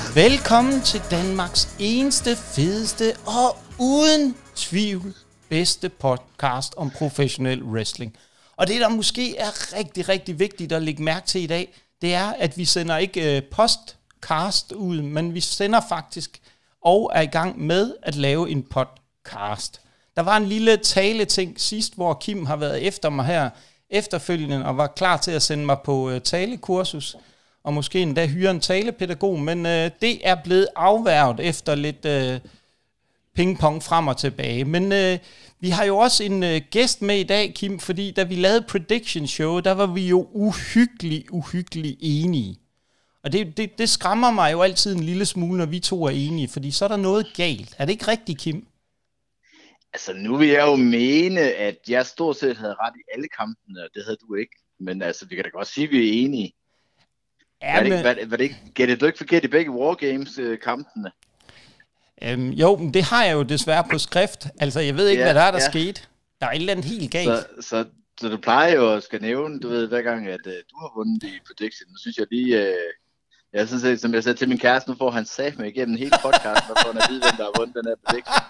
Velkommen til Danmarks eneste, fedeste og uden tvivl bedste podcast om professionel wrestling. Og det, der måske er rigtig, rigtig vigtigt at lægge mærke til i dag, det er, at vi sender ikke podcast ud, men vi sender faktisk og er i gang med at lave en podcast. Der var en lille taleting sidst, hvor Kim har været efter mig her efterfølgende og var klar til at sende mig på talekursus, og måske endda hyre en talepædagog, men det er blevet afværget efter lidt pingpong frem og tilbage. Men vi har jo også en gæst med i dag, Kim, fordi da vi lavede Prediction Show, der var vi jo uhyggeligt enige. Og det skræmmer mig jo altid en lille smule, når vi to er enige, fordi så er der noget galt. Er det ikke rigtigt, Kim? Altså, nu vil jeg jo mene, at jeg stort set havde ret i alle kampene, og det havde du ikke. Men altså, vi kan da godt sige, at vi er enige. Ja, var det ikke, gættede du ikke forkert i begge Wargames-kampene? Jo, men det har jeg jo desværre på skrift. Altså, jeg ved ikke, hvad der skete. Der er et eller andet helt galt. Så du plejer jo at skal nævne, du ved, hver gang, at du har vundet i Prediction. Nu synes jeg lige, jeg synes, som jeg sagde til min kæreste, nu får han sagt mig igennem hele podcasten, og får han at vide, hvem der har vundet den her Prediction.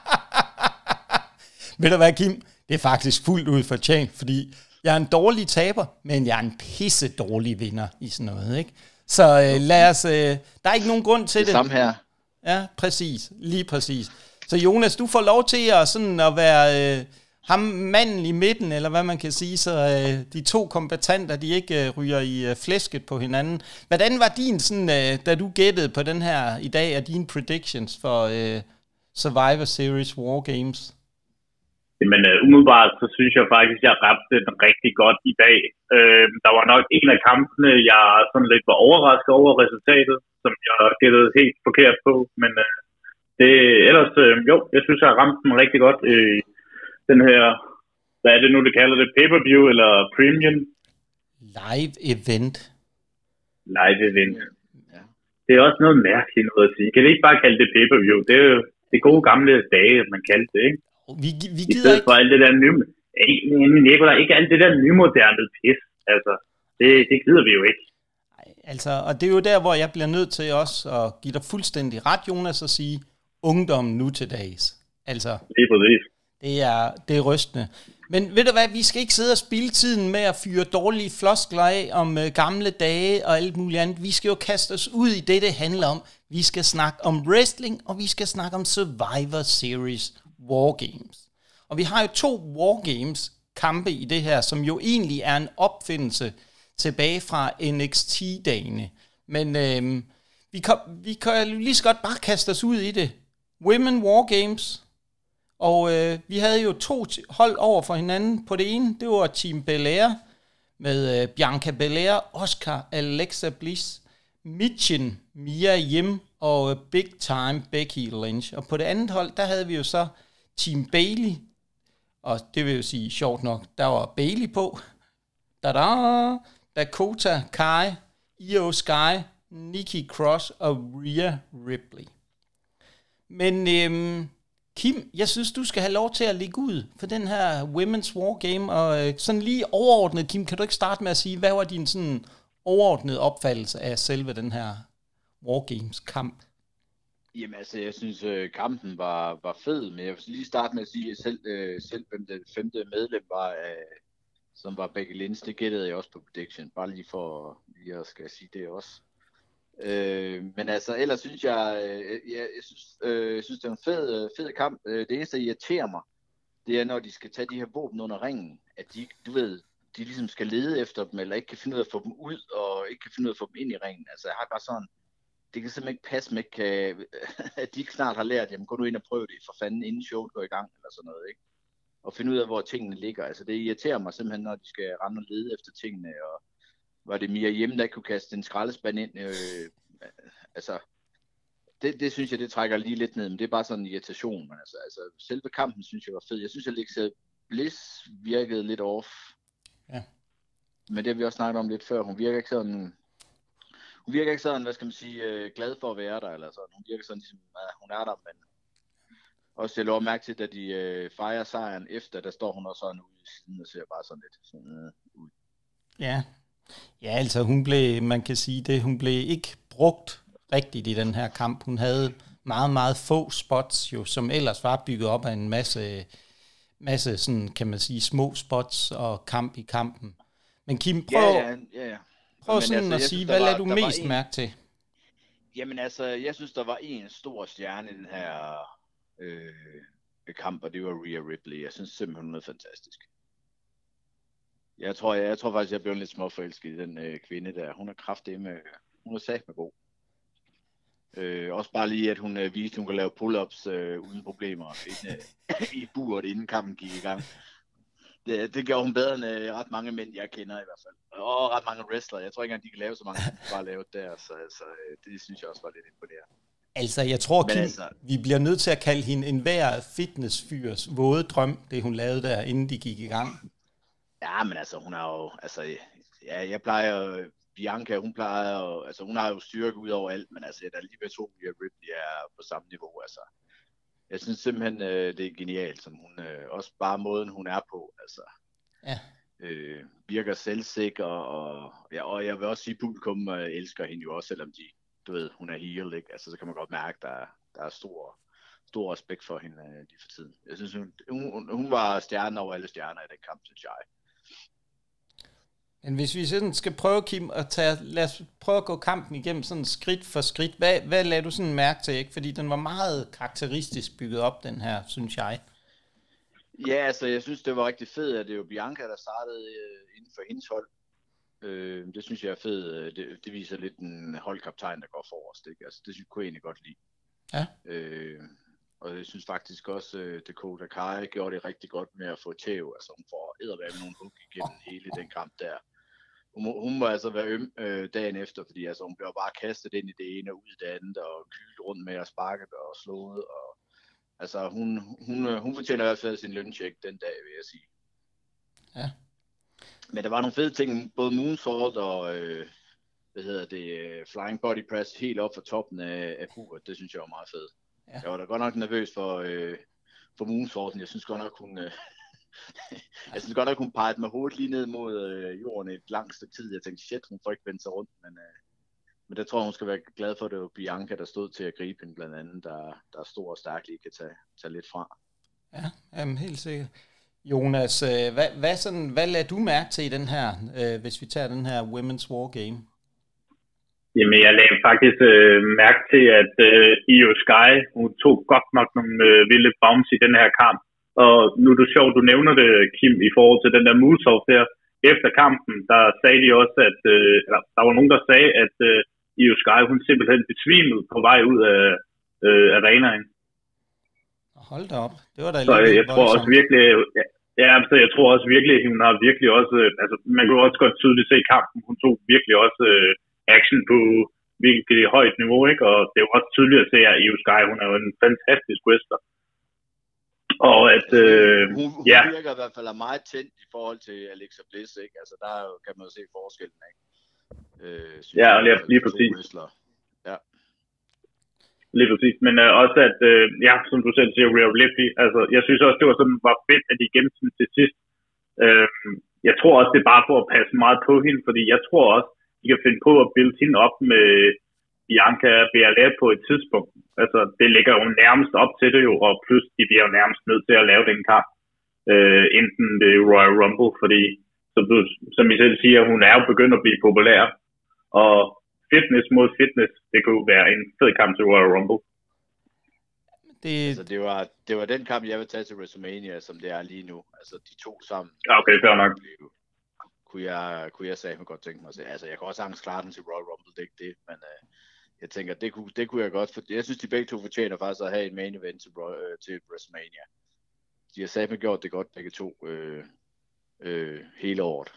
Ved du hvad, Kim? Det er faktisk fuldt ud fortjent, fordi jeg er en dårlig taber, men jeg er en pisse dårlig vinder i sådan noget, ikke? Så lad os... der er ikke nogen grund til det. Det samme her. Ja, præcis. Lige præcis. Så Jonas, du får lov til at være ham manden i midten, eller hvad man kan sige, så de to kombattanter, de ikke ryger i flæsket på hinanden. Hvordan var din, sådan, da du gættede på den her i dag, af dine predictions for Survivor Series Wargames? Men umiddelbart, så synes jeg faktisk, at jeg ramte den rigtig godt i dag. Der var nok en af kampene, jeg sådan lidt var overrasket over resultatet, som jeg gættede helt forkert på. Men ellers, jeg synes, jeg ramte den rigtig godt i den her, hvad er det nu, det kalder det, pay-per-view eller premium? Live event. Live event. Ja. Det er også noget mærkeligt noget at sige. Kan vi ikke bare kalde det pay-per-view? Det er jo det gode gamle dage, man kaldte det, ikke? Vi gider ikke... for alt det der ikke alt det der nymoderne pis. Altså, det gider vi jo ikke. Altså, og det er jo der, hvor jeg bliver nødt til også at give dig fuldstændig ret, Jonas, og sige, ungdommen nu til dags. Altså, det er rystende. Men ved du hvad, vi skal ikke sidde og spilde tiden med at fyre dårlige floskler af om gamle dage og alt muligt andet. Vi skal jo kaste os ud i det handler om. Vi skal snakke om wrestling, og vi skal snakke om Survivor Series Wargames. Og vi har jo 2 Wargames kampe i det her, som jo egentlig er en opfindelse tilbage fra NXT-dagene. Men vi kan lige så godt bare kaste os ud i det. Women Wargames. Og vi havde jo 2 hold over for hinanden. På det ene, det var Team Belair med Bianca Belair, Oscar, Alexa Bliss, Michin, Mia Yim og Big Time Becky Lynch. Og på det andet hold, der havde vi jo så Team Bayley, og det vil jo sige, sjovt nok, der var Bayley på. Dakota Kai, Io Sky, Nikki Cross og Rhea Ripley. Men Kim, jeg synes, du skal have lov til at ligge ud for den her Women's Wargame, og sådan lige overordnet, Kim, kan du ikke starte med at sige, hvad var din sådan overordnede opfattelse af selve den her Wargames kamp? Jamen altså, jeg synes, kampen var fed, men jeg vil lige starte med at sige, at selv hvem det 5. medlem var, som var Becky Lynch, det gættede jeg også på Prediction, bare lige for lige at skal sige det også. Men altså, ellers synes jeg synes det er en fed kamp. Det eneste, der irriterer mig, det er, når de skal tage de her våben under ringen, at de, du ved, de ligesom skal lede efter dem, eller ikke kan finde ud af at få dem ud, og ikke kan finde ud af at få dem ind i ringen. Altså, jeg har bare sådan, det kan simpelthen ikke passe med, at de ikke snart har lært, jamen gå nu ind og prøv det for fanden, inden showet går i gang, eller sådan noget, ikke? Og finde ud af, hvor tingene ligger. Altså, det irriterer mig simpelthen, når de skal rende og lede efter tingene, og var det Mia Yim, der kunne kaste en skraldespand ind. Altså, det synes jeg, det trækker lige lidt ned, men det er bare sådan en irritation. Men altså, selve kampen synes jeg var fed. Jeg synes, at Alexa Bliss virkede lidt off. Ja. Men det har vi også snakket om lidt før. Hun virker ikke sådan, hvad skal man sige, glad for at være der, eller sådan. Hun virker sådan ligesom, at hun er der, men også jeg lå mærke til, da de fejrer sejren efter, der står hun også sådan ude i siden og ser bare sådan lidt sådan, ud. Ja, altså hun blev, man kan sige det, hun blev ikke brugt rigtigt i den her kamp. Hun havde meget, meget få spots, jo, som ellers var bygget op af en masse sådan, kan man sige, små spots og kamp i kampen. Men Kim, prøv sådan at sige, hvad lader du mest mærke til? Jamen altså, jeg synes, der var en stor stjerne i den her kamp, og det var Rhea Ripley. Jeg synes simpelthen, hun er fantastisk. Jeg tror faktisk, jeg blev lidt småforelsket i den kvinde der. Hun er kraftedeme, hun er satme god. Også bare lige, at hun viste, at hun kan lave pull-ups uden problemer i buret, inden kampen gik i gang. Det gjorde hun bedre end ret mange mænd, jeg kender i hvert fald. Og ret mange wrestlere. Jeg tror ikke engang, de kan lave så mange, som bare lavet der. Så det synes jeg også var lidt imponerende. Altså, jeg tror, Kim, vi bliver nødt til at kalde hende enhver fitnessfyrs våde drøm, det hun lavede der, inden de gik i gang. Ja, men altså, hun har jo... Altså, jeg plejer... Bianca, hun plejer... Altså, hun har jo styrke ud over alt, men altså, jeg er lige ved to, at Ripley er på samme niveau, altså. Jeg synes simpelthen, det er genialt, som hun... også bare måden, hun er på, altså. Ja. Virker selvsikker, og jeg vil også sige, publikum elsker hende jo også, selvom de... Du ved, hun er heel, ikke? Altså, så kan man godt mærke, der er stor respekt for hende lige for tiden. Jeg synes, hun var stjernen over alle stjerner i den kamp, synes jeg. Men hvis vi sådan skal prøve, Kim, lad os prøve at gå kampen igennem sådan skridt for skridt. Hvad lader du sådan mærke til, ikke? Fordi den var meget karakteristisk bygget op, den her, synes jeg. Ja, altså, jeg synes, det var rigtig fedt, at det var Bianca, der startede inden for hendes hold. Det synes jeg er fedt. Det viser lidt en holdkaptajn, der går forrest, ikke? Altså, det kunne jeg egentlig godt lide. Ja. Og jeg synes faktisk også, Dakota Kai gjorde det rigtig godt med at få tæv. Altså, hun får eddermame nogle hug igennem hele den kamp der. Hun må altså være øm dagen efter, fordi altså, hun bliver bare kastet ind i det ene og ud i det andet, og kylet rundt med at sparke og slået. Og, altså, hun fortjener i hvert fald sin løncheck den dag, vil jeg sige. Ja. Men der var nogle fede ting, både moonsault og flying body press helt op fra toppen af buret. Det synes jeg var meget fedt. Ja. Jeg var da godt nok nervøs for moonsaulten. Jeg synes godt nok, hun pegede med hovedet lige ned mod jorden et langt stykke tid. Jeg tænkte, shit, hun får ikke vendt sig rundt. Men der tror jeg, hun skal være glad for, at det var Bianca, der stod til at gribe hende blandt andet, der er stor og stærk lige kan tage lidt fra. Ja, jamen, helt sikkert. Jonas, hvad lader du mærke til i den her, hvis vi tager den her Women's War Game? Jamen, jeg lagde faktisk mærke til, at Io Sky, hun tog godt nok nogle vilde bounce i den her kamp. Og nu er det sjovt, du nævner det, Kim, i forhold til den der moonsault der. Efter kampen, der sagde de også, at der var nogen, der sagde, at Io Sky, hun simpelthen besvimede på vej ud af arenaen. Hold da op. Det var da så jeg tror også virkelig, så jeg tror også virkelig, at hun har virkelig også, altså man kunne også godt tydeligt se i kampen, hun tog virkelig også action på virkelig højt niveau, ikke? Og det er jo også tydeligt at se, at Io Sky, hun er jo en fantastisk wrestler. Og at, hun virker i hvert fald meget tændt i forhold til Alexa Bliss, ikke? Altså der kan man jo se forskellen, ikke? Lige præcis. Ja. Lige præcis, men også at, som du selv siger, Rhea Ripley, altså jeg synes også, det var fedt, at de gemte den til sidst. Jeg tror også, det er bare for at passe meget på hende, fordi jeg tror også, de kan finde på at bilde hende op med Bianca Belair på et tidspunkt. Altså, det ligger jo nærmest op til det jo, og plus de bliver jo nærmest nødt til at lave den kamp, enten det Royal Rumble, fordi, som I selv siger, hun er jo begyndt at blive populær, og fitness mod fitness, det kunne være en fed kamp til Royal Rumble. Altså, det var den kamp, jeg vil tage til WrestleMania, som det er lige nu. Altså, de to sammen. Okay, fair nok. Kunne jeg sagthen godt tænke mig at se. Altså, jeg kan også sagtens klare den til Royal Rumble, det er ikke det, men jeg tænker, det kunne jeg godt, for jeg synes, de begge to fortjener faktisk at have en main event til WrestleMania. De har satme gjort det godt, begge to, hele året.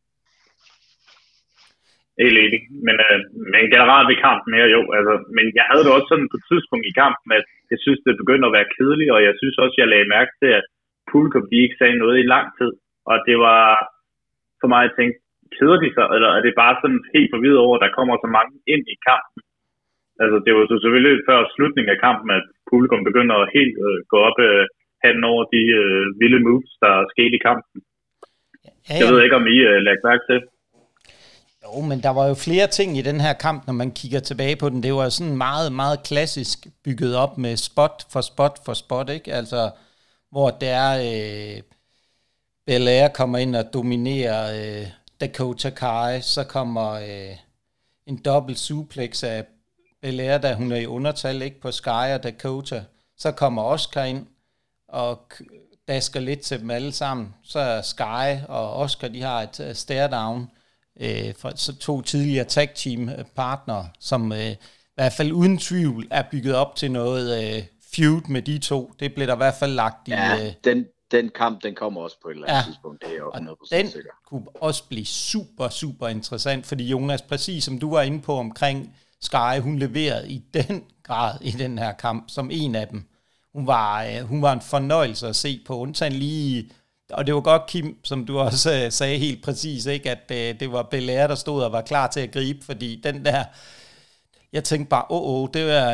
Helt enig, men generelt ved kampen mere jo, altså, men jeg havde det også sådan på et tidspunkt i kampen, at jeg synes, det begyndte at være kedeligt, og jeg synes også, jeg lagde mærke til, at publikum, de ikke sagde noget i lang tid, og det var for mig at tænke, keder de sig, eller er det bare sådan helt forvirret over, at der kommer så mange ind i kampen? Altså, det var så selvfølgelig før slutningen af kampen, at publikum begynder at helt gå op handen over de vilde moves, der skete i kampen. Ja. Jeg ved ikke, om I lagde mærke til. Jo, Jo, men der var jo flere ting i den her kamp, når man kigger tilbage på den. Det var sådan meget, meget klassisk bygget op med spot for spot, ikke? Altså, hvor der Belair kommer ind og dominerer Dakota Kai, så kommer en dobbelt suplex af Belair, da hun er i undertal, ikke, på Sky og Dakota. Så kommer Oscar ind og dasker lidt til dem alle sammen. Så er Sky og Oscar, de har et stare-down fra så 2 tidligere tag team partnere, som i hvert fald uden tvivl er bygget op til noget feud med de to. Det blev der i hvert fald lagt i... Ja, den kamp, den kommer også på et eller andet tidspunkt. Det er jo 100% den sikker. Kunne også blive super, super interessant, fordi Jonas, præcis som du var inde på omkring Sky, hun leverede i den grad i den her kamp, som en af dem. Hun var en fornøjelse at se på, undtagen lige, og det var godt, Kim, som du også sagde helt præcis, ikke, at det var Belair, der stod og var klar til at gribe, fordi den der, jeg tænkte bare,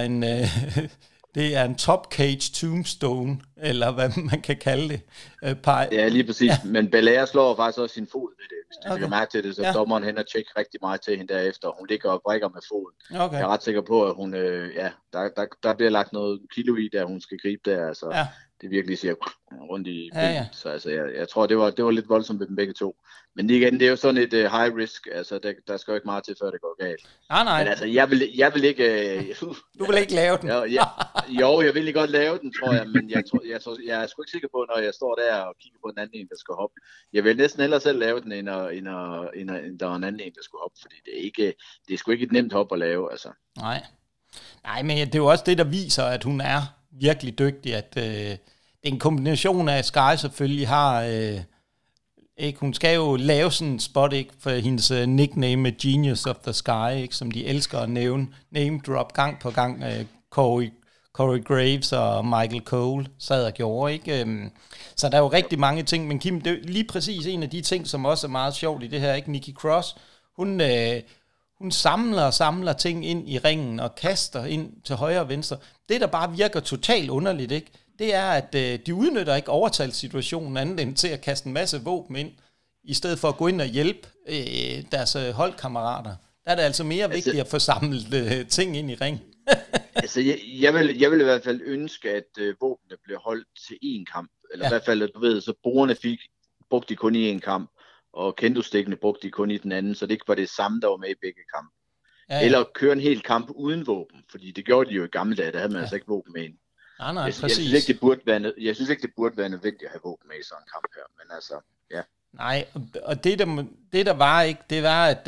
det er en top cage tombstone, eller hvad man kan kalde det. Ja, lige præcis. Ja. Men Belair slår faktisk også sin fod ved det. Hvis du kan mærke til det, så dommeren hen og tjekker rigtig meget til hende derefter. Hun ligger og brækker med foden. Okay. Jeg er ret sikker på, at hun, der bliver lagt noget kilo i, der hun skal gribe der. Altså, det virkelig siger rundt i bilen. Ja. Så altså, jeg tror, det var lidt voldsomt ved dem begge to. Men igen, det er jo sådan et high risk. Altså, der skal jo ikke meget til, før det går galt. Nej. Men altså, jeg vil ikke... Du vil ikke lave den? Jo, jeg vil godt lave den, tror jeg. Men jeg er sgu ikke sikker på, når jeg står der og kigger på den anden en, der skal hoppe. Jeg vil næsten hellere selv lave den, end der er en anden en, der skal hoppe. Fordi det er sgu ikke et nemt hop at lave, altså. Nej, men det er jo også det, der viser, at hun er virkelig dygtig. At det er en kombination af, Sky selvfølgelig har... ikke? Hun skal jo lave sådan en spot, ikke, for hendes nickname med Genius of the Sky, ikke, som de elsker at nævne. Name drop gang på gang. Corey Graves og Michael Cole sad og gjorde, ikke? Så der er jo rigtig mange ting, men Kim, det er lige præcis en af de ting, som også er meget sjovt i det her, ikke? Nikki Cross, hun samler ting ind i ringen og kaster ind til højre og venstre. Det, der bare virker totalt underligt, ikke? Det er, at de udnytter ikke overtalssituationen andet end til at kaste en masse våben ind, i stedet for at gå ind og hjælpe deres holdkammerater. Der er det altså mere vigtigt at få samlet ting ind i ringen. Altså, jeg vil i hvert fald ønske, at våbnene blev holdt til én kamp. Eller i hvert fald, at du ved, så brugerne brugte de kun i én kamp, og kendo-stikkene brugte de kun i den anden, så det ikke var det samme, der var med i begge kampe. Ja. Eller køre en hel kamp uden våben, fordi det gjorde de jo i gamle dage, der havde man altså ikke våben med ind. Nej, jeg synes ikke, det burde være nødvendigt at have våben med i sådan en kamp her, men altså, ja. Nej, og det der var ikke, det var, at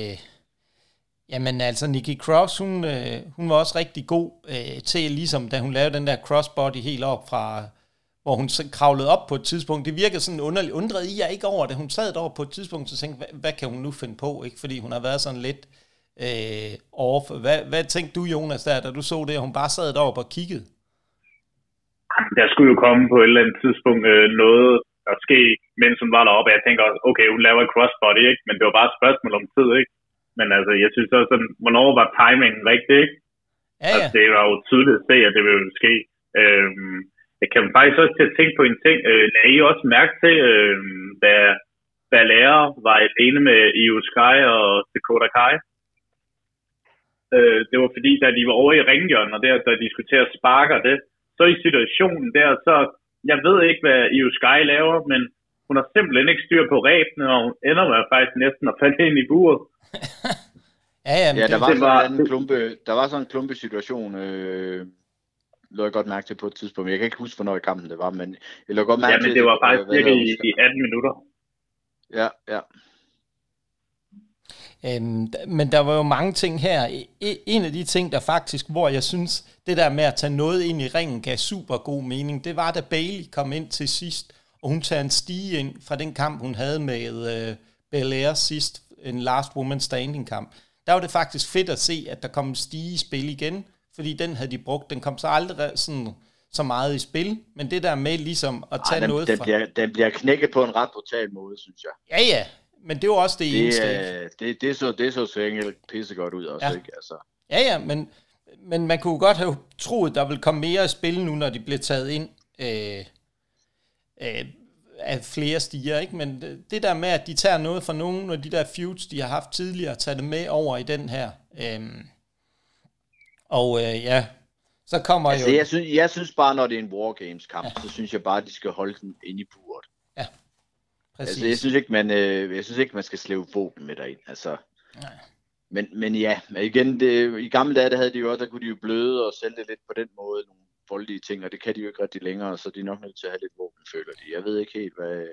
jamen altså, Nikki Cross, hun var også rigtig god til, ligesom da hun lavede den der crossbody helt op fra, hvor hun så kravlede op på et tidspunkt. Det virkede sådan underligt. Undrede I jer ikke over det? Hun sad derovre på et tidspunkt, så tænkte, hvad kan hun nu finde på? Ikke? Fordi hun har været sådan lidt off. Hvad tænkte du, Jonas, da du så det, og hun bare sad deroppe og kiggede? Der skulle jo komme på et eller andet tidspunkt noget at ske, mens hun var deroppe. Jeg tænker også, okay, hun laver en crossbody, ikke? Men det var bare et spørgsmål om tid, ikke? Men altså, jeg synes også sådan, hvornår var timingen rigtig, ikke? Ja. Altså, det var jo tydeligt at se, at det ville ske. Jeg kan faktisk også til at tænke på en ting. Lad I også mærke til, da Belair var alene med Io Sky og Dakota Kai? Det var fordi, da de var over i ringhjørnet, og da de skulle til at sparke det, så i situationen der, så jeg ved ikke, hvad Io Sky laver, men hun har simpelthen ikke styr på rebene, og hun ender med faktisk næsten at falde ind i buret. Der var sådan en klumpesituation, lå jeg godt mærke til på et tidspunkt. Jeg kan ikke huske, hvornår i kampen det var, men jeg lå godt mærke til... Ja, men det var faktisk cirka i 18 minutter. Ja. Men der var jo mange ting her. En af de ting, der faktisk, hvor jeg synes, det der med at tage noget ind i ringen gav super god mening, det var, da Bayley kom ind til sidst, og hun tager en stige ind fra den kamp, hun havde med Belair sidst, en Last Woman Standing kamp. Der var det faktisk fedt at se, at der kom en stige i spil igen, fordi den havde de brugt. Den kom så aldrig sådan så meget i spil, men det der med ligesom at tage noget fra... Den bliver knækket på en ret brutal måde, synes jeg. Ja, men det var også det eneste. Det så enkelt pissegodt ud også, ikke? Altså. Ja, men man kunne godt have troet, der ville komme mere i spil nu, når de blev taget ind af flere stiger, ikke? Men det der med, at de tager noget fra nogle af de der feuds, de har haft tidligere, tager det med over i den her. Så kommer altså, jeg synes bare, når det er en Wargames-kamp, så synes jeg bare, at de skal holde den inde i buret. Ja, præcis. Altså, jeg synes ikke, man skal slæve våben med derind. Altså, men ja, igen, i gamle dage, der havde de jo også, der kunne de jo bløde og sælge det lidt på den måde, nogle voldelige ting, og det kan de jo ikke rigtig længere, så de er nok nødt til at have lidt våben, føler de. Jeg ved ikke helt, hvad...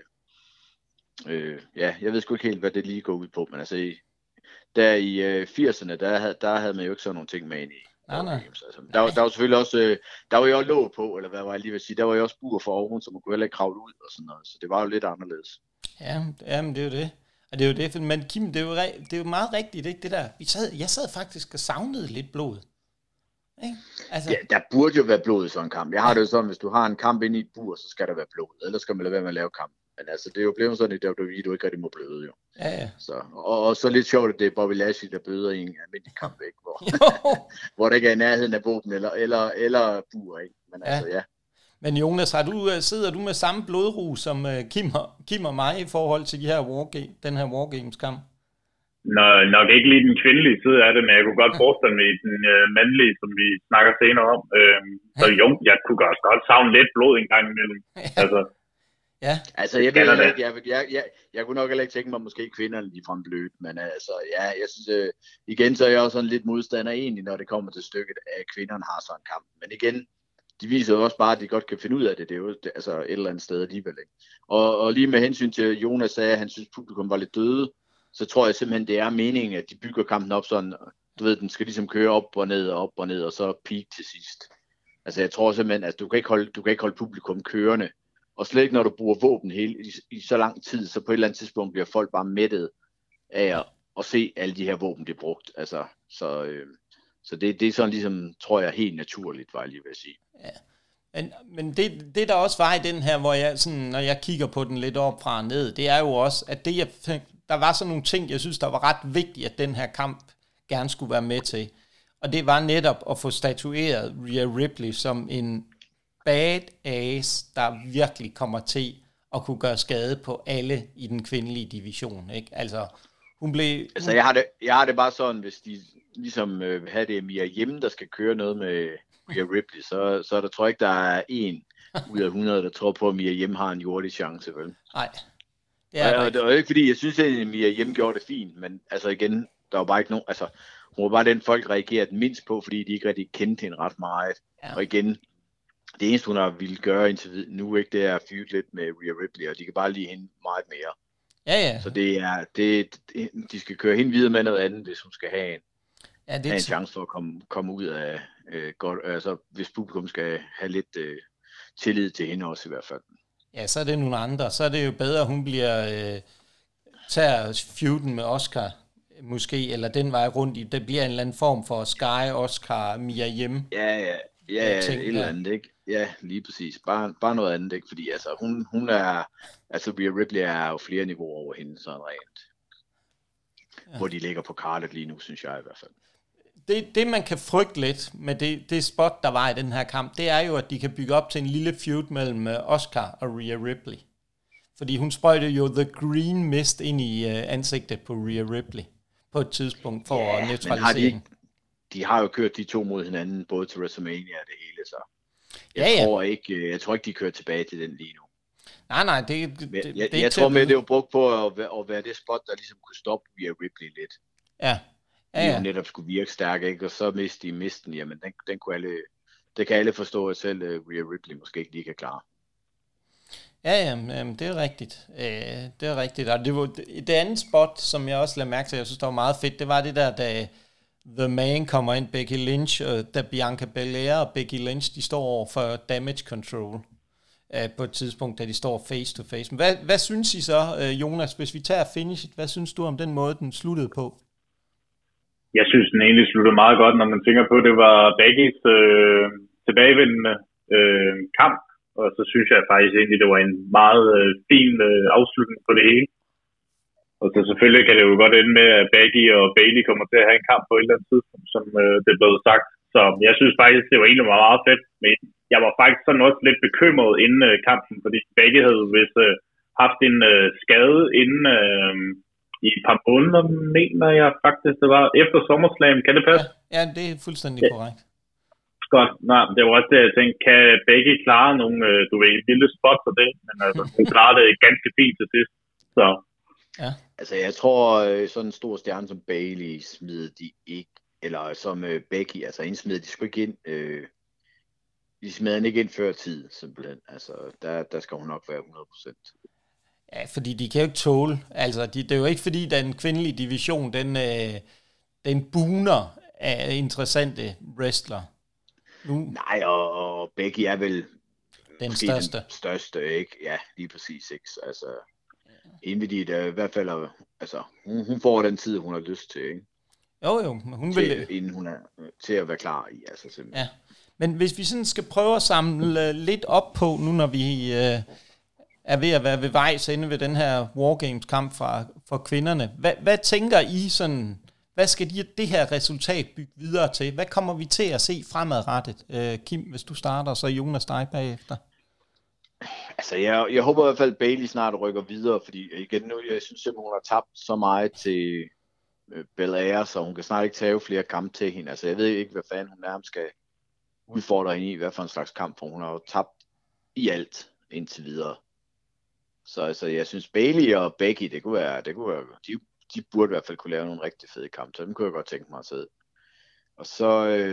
jeg ved sgu ikke helt, hvad det lige går ud på, men altså, der i 80'erne, der havde man jo ikke sådan nogle ting med ind i. Games, altså. Der var selvfølgelig også, der var jo også låg på, eller hvad var jeg lige vil sige, der var jo også bur for oven, så man kunne heller ikke kravle ud og sådan noget, så det var jo lidt anderledes. Ja, men det er jo det. Og det er jo det, men Kim, det er jo meget rigtigt, ikke det der. Jeg sad faktisk og savnede lidt blod. Ikke? Altså... Ja, der burde jo være blod i sådan en kamp. Jeg har det jo sådan, hvis du har en kamp inde i et bur, så skal der være blod, ellers skal man lade være med at lave kamp. Men altså, det er jo blevet sådan, at du ikke rigtig må bløde, jo. Ja. Så, og så lidt sjovt, at det er Bobby Lashley, der bløder i en almindelig kamp, ikke? Hvor der ikke er i nærheden af våben eller bur, ikke? Men altså, ja. Men Jonas, sidder du med samme blodrus som Kim og mig i forhold til den her Wargames-kamp? Nok ikke lige den kvindelige side af det, men jeg kunne godt forestille mig den mandlige, som vi snakker senere om. Så jo, jeg kunne godt savne lidt blod en gang imellem. Ja. Altså, jeg ved ikke, jeg kunne nok heller ikke tænke mig, måske kvinderne ligefrem blødt, men altså, ja, jeg synes, igen, så er jeg også sådan lidt modstander egentlig, når det kommer til stykket, at kvinderne har sådan en kamp. Men igen, de viser jo også bare, at de godt kan finde ud af det, det er jo altså et eller andet sted alligevel, ikke? Og lige med hensyn til, Jonas sagde, at han synes, publikum var lidt døde, så tror jeg simpelthen, det er meningen, at de bygger kampen op sådan, du ved, den skal ligesom køre op og ned, og så peak til sidst. Altså, jeg tror simpelthen, at du kan ikke holde publikum kørende. Og slet ikke når du bruger våben i så lang tid, så på et eller andet tidspunkt bliver folk bare mættet af at se alle de her våben, det er brugt. Altså, så det er sådan ligesom, tror jeg, helt naturligt, var jeg lige ved at sige. Ja. Men det der også var i den her, hvor jeg sådan, når jeg kigger på den lidt op fra og ned, det er jo også, at der var sådan nogle ting, jeg synes, der var ret vigtigt, at den her kamp gerne skulle være med til. Og det var netop at få statueret Rhea Ripley som en badass, der virkelig kommer til at kunne gøre skade på alle i den kvindelige division, ikke? Altså, hun blev... Altså, jeg har det bare sådan, hvis de ligesom vil have det Mia hjemme, der skal køre noget med Rhea Ripley, så der tror jeg ikke, der er 1 ud af 100, der tror på, at Mia hjemme har en jordig chance, vel? Nej. Det er ikke fordi, jeg synes, at Mia hjemme gjorde det fint, men altså igen, der var bare ikke nogen... Altså, hun var bare den, folk reagerede mindst på, fordi de ikke rigtig kendte hende ret meget. Ja. Og igen... Det eneste, hun har ville gøre indtil nu, ikke, det er at feud lidt med Rhea Ripley, og de kan bare lide hende meget mere. Ja. Så de skal køre hende videre med noget andet, hvis hun skal have en chance for at komme ud af godt, altså hvis publikum skal have lidt tillid til hende også i hvert fald. Ja, så er det nogle andre. Så er det jo bedre, at hun tager feuden med Oscar, måske, eller den vej rundt i. Det bliver en eller anden form for Sky, Oscar, Mia hjemme. Ja, et eller andet, ikke? Ja, lige præcis. Bare noget andet, ikke? Fordi altså, hun er... Altså, Rhea Ripley er jo flere niveauer over hende, sådan rent. Ja. Hvor de ligger på kartet lige nu, synes jeg i hvert fald. Det man kan frygte lidt med det spot, der var i den her kamp, det er jo, at de kan bygge op til en lille feud mellem Oscar og Rhea Ripley. Fordi hun sprøjtede jo The Green Mist ind i ansigtet på Rhea Ripley på et tidspunkt for at neutralisere. De har jo kørt de to mod hinanden, både til WrestleMania og det hele, så jeg tror ikke, de kører tilbage til den lige nu. Nej, jeg tror med, det var brugt på at være det spot, der ligesom kunne stoppe Rhea Ripley lidt. Ja. Hun netop skulle virke stærk, ikke? Og så misten, jamen den kunne det kan alle forstå, at selv Rhea Ripley måske ikke lige kan klare. Ja, det er rigtigt. Det er rigtigt. Og det var det andet spot, som jeg også lagde mærke til, jeg synes, det var meget fedt, det var det der, da The Man kommer ind, Becky Lynch, og da Bianca Belair og Becky Lynch, de står over for damage control på et tidspunkt, da de står face to face. Men hvad synes I så, Jonas, hvis vi tager finishet, hvad synes du om den måde, den sluttede på? Jeg synes, den egentlig sluttede meget godt, når man tænker på, det var Beckys tilbagevendende kamp, og så synes jeg faktisk egentlig, det var en meget fin afslutning på det hele. Og så selvfølgelig kan det jo godt ende med, at Becky og Bayley kommer til at have en kamp på et eller andet tidspunkt, som det blev sagt. Så jeg synes faktisk, det var egentlig meget fedt. Men jeg var faktisk sådan også lidt bekymret inden kampen, fordi Becky havde vist haft en skade inden i et par måneder, mener jeg faktisk, det var efter SummerSlam. Kan det passe? Ja, det er fuldstændig korrekt. Godt. Nej, det var også det, jeg tænkte. Kan begge klare nogle, lille spot for det? Men altså, hun klarede det ganske fint til sidst. Så. Ja. Altså, jeg tror, sådan en stor stjerne som Bailey smider de ikke, eller som Becky, altså en smider de sgu ikke ind. De smider den ikke ind før tid, simpelthen. Altså, der skal hun nok være 100%. Ja, fordi de kan jo ikke tåle. Altså, det er jo ikke fordi, den kvindelige division, den buner af interessante wrestler. Nej, og Becky er vel den største, ikke? Ja, lige præcis, ikke? Altså, indvidigt i hvert fald, altså, hun får den tid, hun har lyst til, ikke? Jo, hun vil... Inden hun er til at være klar i, altså simpelthen. Ja, men hvis vi sådan skal prøve at samle lidt op på, nu når vi er ved at være ved vejs ende ved den her Wargames-kamp for kvinderne, hvad tænker I sådan... Hvad skal det her resultat bygge videre til? Hvad kommer vi til at se fremadrettet? Kim, hvis du starter, så Jonas dig bagefter. Altså, jeg håber i hvert fald, at Bailey snart rykker videre, fordi igen nu, jeg synes simpelthen, hun har tabt så meget til Belair, så hun kan snart ikke tage flere kampe til hende. Altså, jeg ved ikke, hvad fanden hun nærmest skal udfordre hende i, hvad for en slags kamp, for hun har jo tabt i alt indtil videre. Så jeg synes, Bailey og Becky, det kunne være de burde i hvert fald kunne lave nogle rigtig fede kampe, så dem kunne jeg godt tænke mig at se. Og så,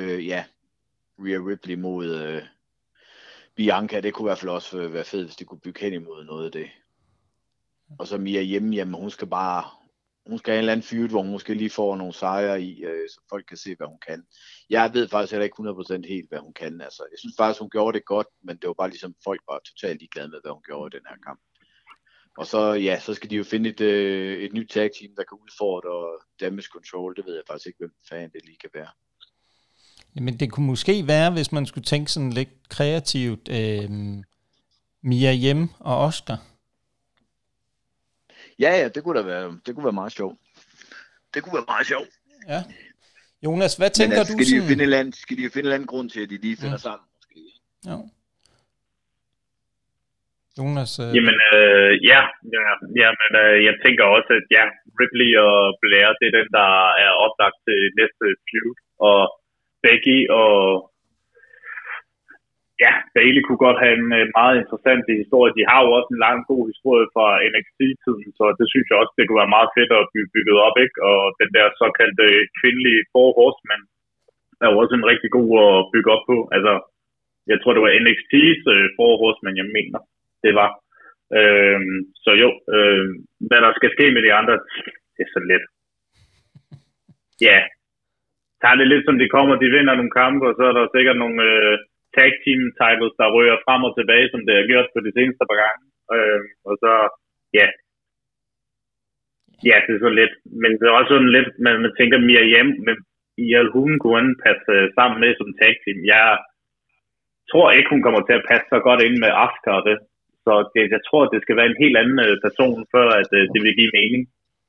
Rhea Ripley mod Bianca, det kunne i hvert fald også være fedt, hvis de kunne bygge hen imod noget af det. Og så Mia jamen hun skal have en eller anden feud, hvor hun måske lige får nogle sejre i, så folk kan se, hvad hun kan. Jeg ved faktisk heller ikke 100% helt, hvad hun kan. Altså, jeg synes faktisk, hun gjorde det godt, men det var bare ligesom, folk var totalt ligeglade med, hvad hun gjorde i den her kamp. Og så skal de jo finde et nyt tag team, der kan udfordre Damage Control. Det ved jeg faktisk ikke, hvem fanden det lige kan være. Jamen det kunne måske være, hvis man skulle tænke sådan lidt kreativt, Mia Yim og Oscar. Ja, det kunne være meget sjovt. Ja. Jonas, hvad tænker du sådan? Skal de finde en eller anden grund til, at de lige finder sammen, måske? Ja. Jonas? Jamen, jeg tænker også, at Ripley og Blair, det er den, der er oplagt til næste feud. Og Becky og Bailey kunne godt have en meget interessant historie. De har jo også en lang, god historie fra NXT-tiden, så det synes jeg også, det kunne være meget fedt at blive bygget op, ikke? Og den der såkaldte kvindelige Four Horsemen er jo også en rigtig god at bygge op på. Altså, jeg tror, det var NXT's Four Horsemen, jeg mener. Det var. Så jo, hvad der skal ske med de andre, det er så let. Ja, tager det lidt som de kommer, de vinder nogle kampe, og så er der sikkert nogle tag team titles, der rører frem og tilbage, som det har gjort på de seneste par gange. Og så, ja, det er så let. Men det er også sådan lidt, man tænker mere hjem, men hun kunne passe sammen med som tag team. Jeg tror ikke, hun kommer til at passe så godt ind med Asuka og det. Så jeg tror, det skal være en helt anden person, før at det vil give mening.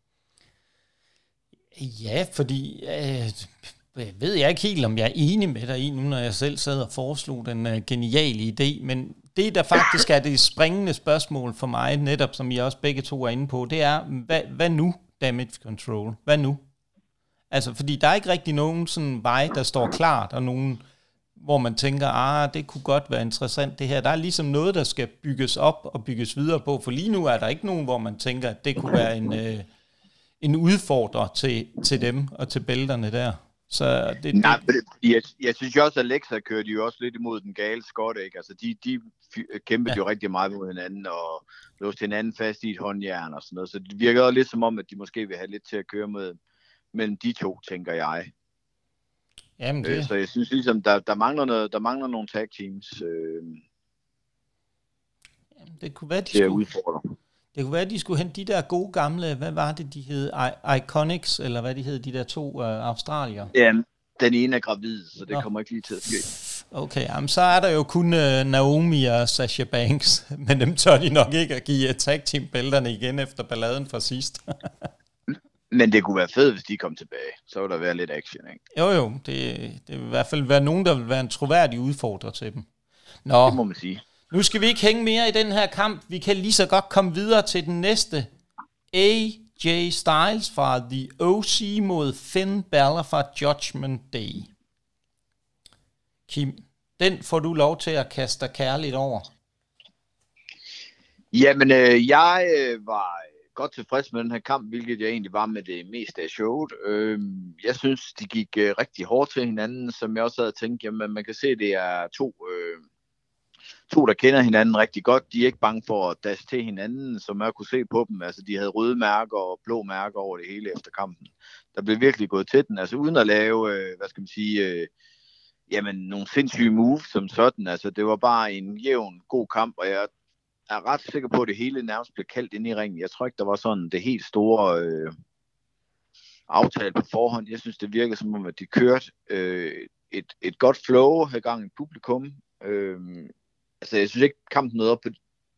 Ja, fordi ved jeg ikke helt, om jeg er enig med dig i nu, når jeg selv sad og foreslog den geniale idé, men det, der faktisk er det springende spørgsmål for mig, netop som I også begge to er inde på, det er, hvad nu, Damage Control? Hvad nu? Altså, fordi der er ikke rigtig nogen sådan vej, der står klart, og nogen, hvor man tænker, det kunne godt være interessant det her. Der er ligesom noget, der skal bygges op og bygges videre på, for lige nu er der ikke nogen, hvor man tænker, at det kunne være en udfordrer til dem og til bælterne der. Så jeg synes jo også, at Alexa kørte jo også lidt imod den gale Scott, ikke? Altså, de kæmpede jo rigtig meget mod hinanden, og låste hinanden fast i et håndjern og sådan noget, så det virker lidt som om, at de måske vil have lidt til at køre med mellem de to, tænker jeg. Jamen, det. Så jeg synes ligesom, der mangler nogle tag teams det kunne være, til at udfordre. Det kunne være, at de skulle hente de der gode gamle, hvad var det, de hed? Iconics, eller hvad de hed, de der to australier? Ja, den ene er gravid, så det kommer ikke lige til at ske. Okay, jamen, så er der jo kun Naomi og Sasha Banks, men dem tør de nok ikke at give tag team bælterne igen efter balladen fra sidst. Men det kunne være fedt, hvis de kom tilbage. Så ville der være lidt action, ikke? Jo, det vil i hvert fald være nogen, der vil være en troværdig udfordrer til dem. Nå, det må man sige. Nu skal vi ikke hænge mere i den her kamp. Vi kan lige så godt komme videre til den næste. AJ Styles fra The OC mod Finn Balor fra Judgment Day. Kim, den får du lov til at kaste dig kærligt over. Jamen, jeg var godt tilfreds med den her kamp, hvilket jeg egentlig var med det meste af showet. Jeg synes, de gik rigtig hårdt til hinanden, som jeg også havde tænkt. Jamen, man kan se, det er to, der kender hinanden rigtig godt. De er ikke bange for at dash til hinanden, som jeg kunne se på dem. Altså, de havde røde mærker og blå mærker over det hele efter kampen. Der blev virkelig gået til den, altså uden at lave, jamen, nogle sindssyge moves som sådan. Altså, det var bare en jævn, god kamp, og jeg er ret sikker på, at det hele nærmest blev kaldt ind i ringen. Jeg tror ikke, der var sådan det helt store aftale på forhånd. Jeg synes, det virkede som om, at de kørte et godt flow her gang i publikum. Altså, jeg synes ikke, kampen nåede op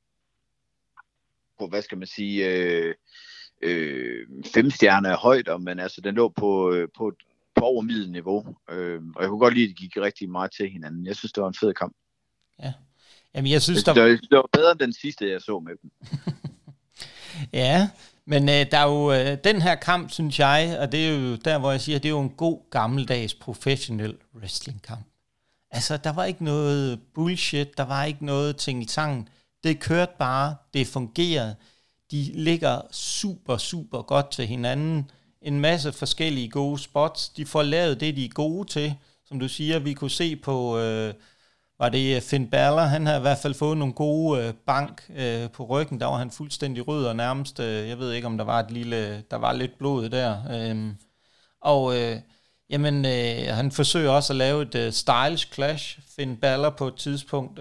på hvad skal man sige, 5 stjerner højder, men altså, den lå på over middelniveau. Og jeg kunne godt lide, at de gik rigtig meget til hinanden. Jeg synes, det var en fed kamp. Ja. Jamen, jeg synes, det var bedre end den sidste, jeg så med dem. Ja, men der er jo den her kamp, synes jeg, og det er jo der, hvor jeg siger, det er jo en god gammeldags professionel wrestling-kamp. Altså, der var ikke noget bullshit, der var ikke noget ting-tang. Det kørte bare, det fungerede. De ligger super, super godt til hinanden. En masse forskellige gode spots. De får lavet det, de er gode til. Som du siger, vi kunne se på, var det Finn Balor, han havde i hvert fald fået nogle gode bank på ryggen. Der var han fuldstændig rød og nærmest, jeg ved ikke, om der var lidt blod der. Han forsøger også at lave et styles clash, Finn Balor på et tidspunkt.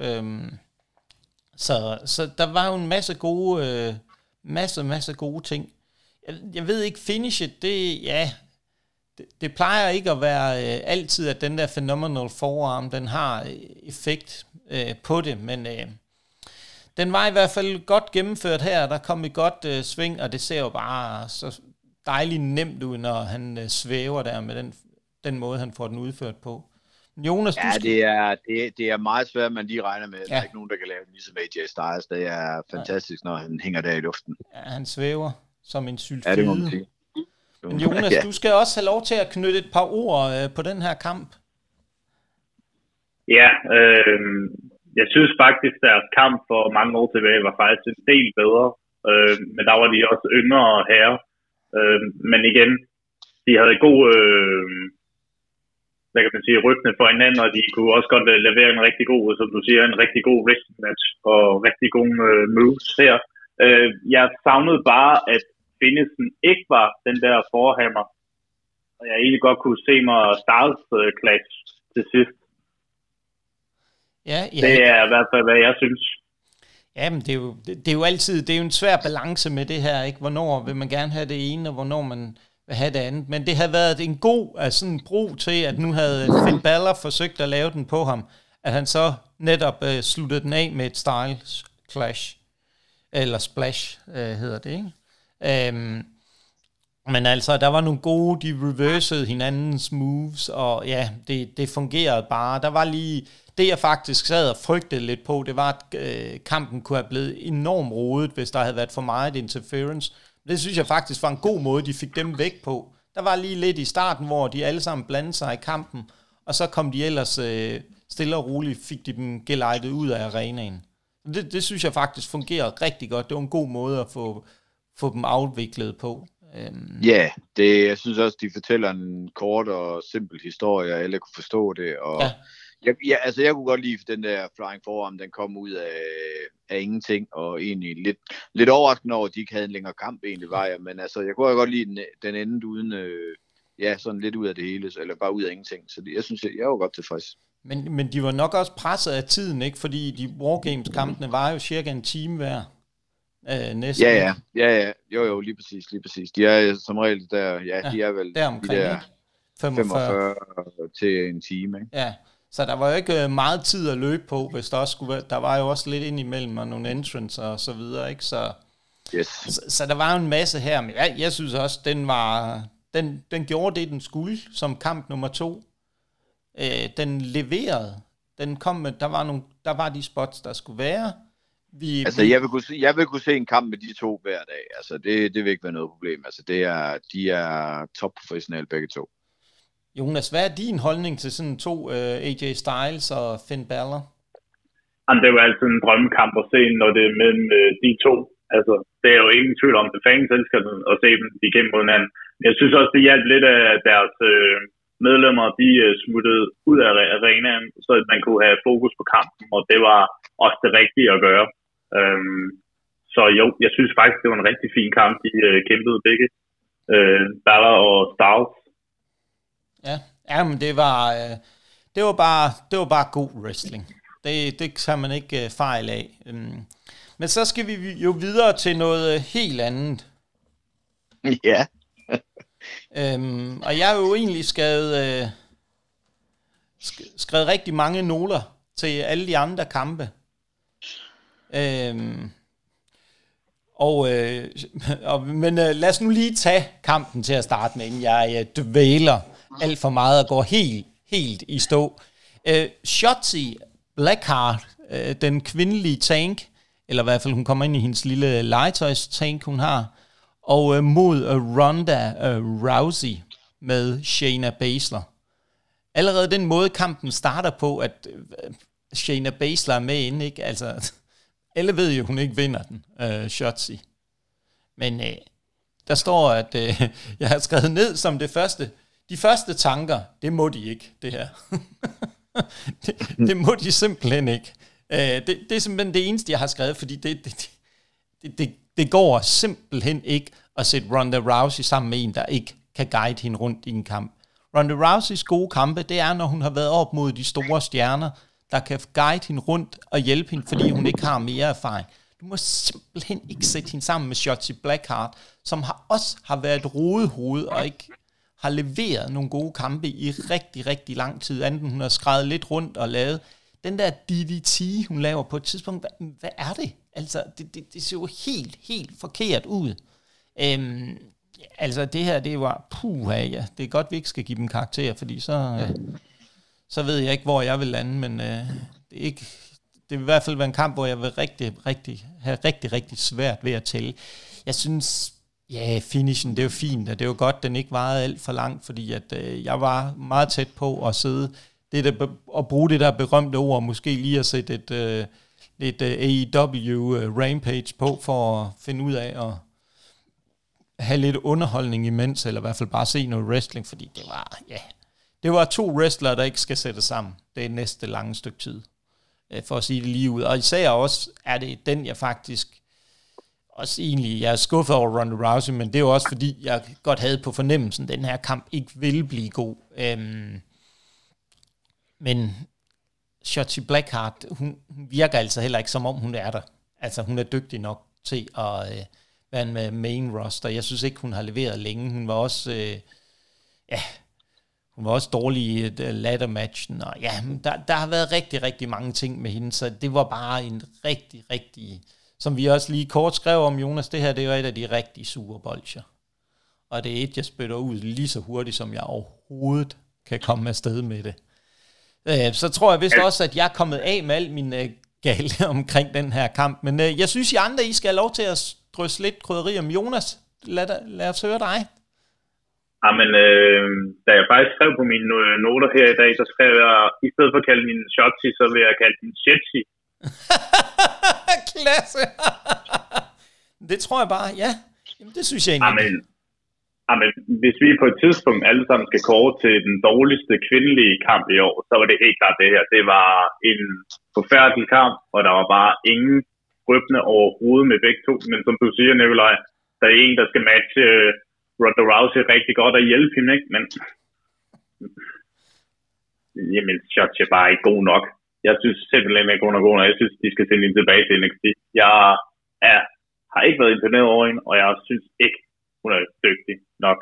Så der var jo en masse gode, masse gode ting. Jeg ved ikke, finishet, det plejer ikke at være altid, at den der phenomenal forearm, den har effekt på det, men den var i hvert fald godt gennemført her. Der kom et godt sving, og det ser jo bare så dejligt nemt ud, når han svæver der med den måde, han får den udført på. Jonas, det er meget svært, at man lige regner med. Der er ikke nogen, der kan lave den ligesom AJ Styles. Det er fantastisk, når han hænger der i luften. Ja, han svæver som en sylfide. Ja, det må man sige. Men Jonas, du skal også have lov til at knytte et par ord på den her kamp. Ja, jeg synes faktisk, at deres kamp for mange år tilbage var faktisk en del bedre. Men der var de også yngre herrer. Men igen, de havde god hvad kan man sige, ryggene for hinanden, og de kunne også godt levere en rigtig god, som du siger, en rigtig god wrestling match og rigtig gode moves her. Jeg savnede bare, at finishen ikke var den der forhammer, og jeg egentlig godt kunne se mig Styles clash til sidst. Ja. Det er i hvert fald, hvad jeg synes. Jamen, det er jo altid, det er jo en svær balance med det her, ikke? Hvornår vil man gerne have det ene, og hvornår man vil have det andet. Men det havde været en god sådan bro til, at nu havde Finn Balor forsøgt at lave den på ham, at han så netop sluttede den af med et Styles clash, eller splash hedder det, ikke? Men altså, der var nogle gode, de reversede hinandens moves, og ja, det fungerede bare. Der var lige, det jeg faktisk sad og frygtede lidt på, det var, at kampen kunne have blevet enormt rodet, hvis der havde været for meget interference. Det synes jeg faktisk var en god måde, de fik dem væk på. Der var lige lidt i starten, hvor de alle sammen blandede sig i kampen, og så kom de ellers stille og roligt, fik de dem gelejtet ud af arenaen. Det synes jeg faktisk fungerede rigtig godt. Det var en god måde at få dem afviklet på. Ja, jeg synes også, de fortæller en kort og simpel historie, og alle kunne forstå det. Og jeg kunne godt lide den der flying forearm, den kom ud af ingenting, og egentlig lidt overraskende over, at de ikke havde en længere kamp, egentlig var jeg. Men altså, jeg kunne godt lide den endte uden, sådan lidt ud af det hele, eller bare ud af ingenting. Så jeg synes, jeg var godt tilfreds. Men de var nok også presset af tiden, ikke? Fordi de Wargames-kampene var jo cirka en time hver. Næsten. Ja. Jo, lige præcis. De er som regel der, de er vel deromkring, de der 45 til en time, ikke? Ja, så der var jo ikke meget tid at løbe på, hvis der også skulle være, der var jo også lidt ind imellem og nogle entrance og så videre, ikke? Så, yes. så der var jo en masse her, men jeg synes også, den gjorde det, den skulle, som kamp nummer 2. Den leverede. Den kom med, der var de spots, der skulle være. Jeg vil kunne se en kamp med de to hver dag. Altså, det vil ikke være noget problem. Altså, de er top-professionelle begge to. Jonas, hvad er din holdning til sådan to AJ Styles og Finn Balor? Det er jo altid en drømmekamp at se, når det er mellem de to. Altså, det er jo ingen tvivl om, at fans elsker at se dem, de kæmper mod hinanden. Jeg synes også, det hjalp lidt af deres medlemmer, de smuttede ud af arenaen, så man kunne have fokus på kampen, og det var også det rigtige at gøre. Så jo, jeg synes faktisk, det var en rigtig fin kamp, de kæmpede begge. Balor og Styles. Ja, men det var bare god wrestling. Det kan man ikke fejl af. Men så skal vi jo videre til noget helt andet. Ja. Og jeg har jo egentlig skrevet rigtig mange noter til alle de andre kampe. Men lad os nu lige tage kampen til at starte med, inden jeg dvæler alt for meget og går helt i stå. Shotzi Blackheart, den kvindelige tank, eller i hvert fald hun kommer ind i hendes lille legetøjstank, hun har, og mod Ronda Rousey med Shayna Baszler. Allerede den måde kampen starter på, at Shayna Baszler er med inde, ikke? Altså, alle ved jo, hun ikke vinder den, Shotzi. Men der står, at jeg har skrevet ned som det første. De første tanker, det må de ikke, det her. det må de simpelthen ikke. Det er simpelthen det eneste, jeg har skrevet, fordi det går simpelthen ikke at sætte Ronda Rousey sammen med en, der ikke kan guide hende rundt i en kamp. Ronda Rouseys gode kampe, det er, når hun har været op mod de store stjerner, der kan guide hende rundt og hjælpe hende, fordi hun ikke har mere erfaring. Du må simpelthen ikke sætte hende sammen med Shotzi Blackheart, som også har været rodehoved og ikke har leveret nogle gode kampe i rigtig, rigtig lang tid, anden hun har skrevet lidt rundt og lavet. Den der DDT, hun laver på et tidspunkt, hvad er det? Altså, det ser jo helt forkert ud. Altså, det her, det var ja. Det er godt, vi ikke skal give dem karakter, fordi så ved jeg ikke, hvor jeg vil lande, men det vil i hvert fald være en kamp, hvor jeg vil have rigtig svært ved at tælle. Jeg synes, finishen, det er jo fint, og det er jo godt, den ikke varede alt for langt, fordi at jeg var meget tæt på at sidde og bruge det der berømte ord, måske lige at sætte et AEW Rampage på, for at finde ud af at have lidt underholdning imens, eller i hvert fald bare se noget wrestling, fordi det var to wrestlere, der ikke skal sætte sammen. Det er næste lange stykke tid, for at sige det lige ud. Og især også er det den, jeg faktisk også egentlig, jeg er skuffet over Ronda Rousey, men det er jo også fordi, jeg godt havde på fornemmelsen, den her kamp ikke ville blive god. Men Shotzi Blackheart, hun virker altså heller ikke, som om hun er der. Altså, hun er dygtig nok til at være med main roster. Jeg synes ikke, hun har leveret længe. Hun var også, hun var også dårlig i ladder-matchen. Og der har været rigtig mange ting med hende, så det var bare en rigtig, som vi også lige kort skrev om, Jonas, det her, det er jo et af de rigtig sure bolcher. Og det er et, jeg spytter ud lige så hurtigt, som jeg overhovedet kan komme afsted med det. Så tror jeg vist også, at jeg er kommet af med al min gale omkring den her kamp. Men jeg synes, I andre, I skal have lov til at drysse lidt krydderi om Jonas. Lad os høre dig. Jamen, da jeg faktisk skrev på mine noter her i dag, så skrev jeg, i stedet for at kalde min Shotzi, så vil jeg kalde den Shitzi. Klasse! Det tror jeg bare, ja. Jamen, det synes jeg egentlig. Jamen, hvis vi på et tidspunkt alle sammen skal kåre til den dårligste kvindelige kamp i år, så var det helt klart det her. Det var en forfærdelig kamp, og der var bare ingen røbne overhovedet med begge to. Men som du siger, Nikolaj, der er en, der skal matche Ronda Rousey rigtig godt og hjælpe hende, ikke? Men jamen, Shotzi er bare ikke god nok. Jeg synes simpelthen ikke, hun er god nok. Jeg synes, de skal sende hende tilbage til NXT. Jeg har ikke været imponeret over hende, og jeg synes ikke, hun er dygtig nok.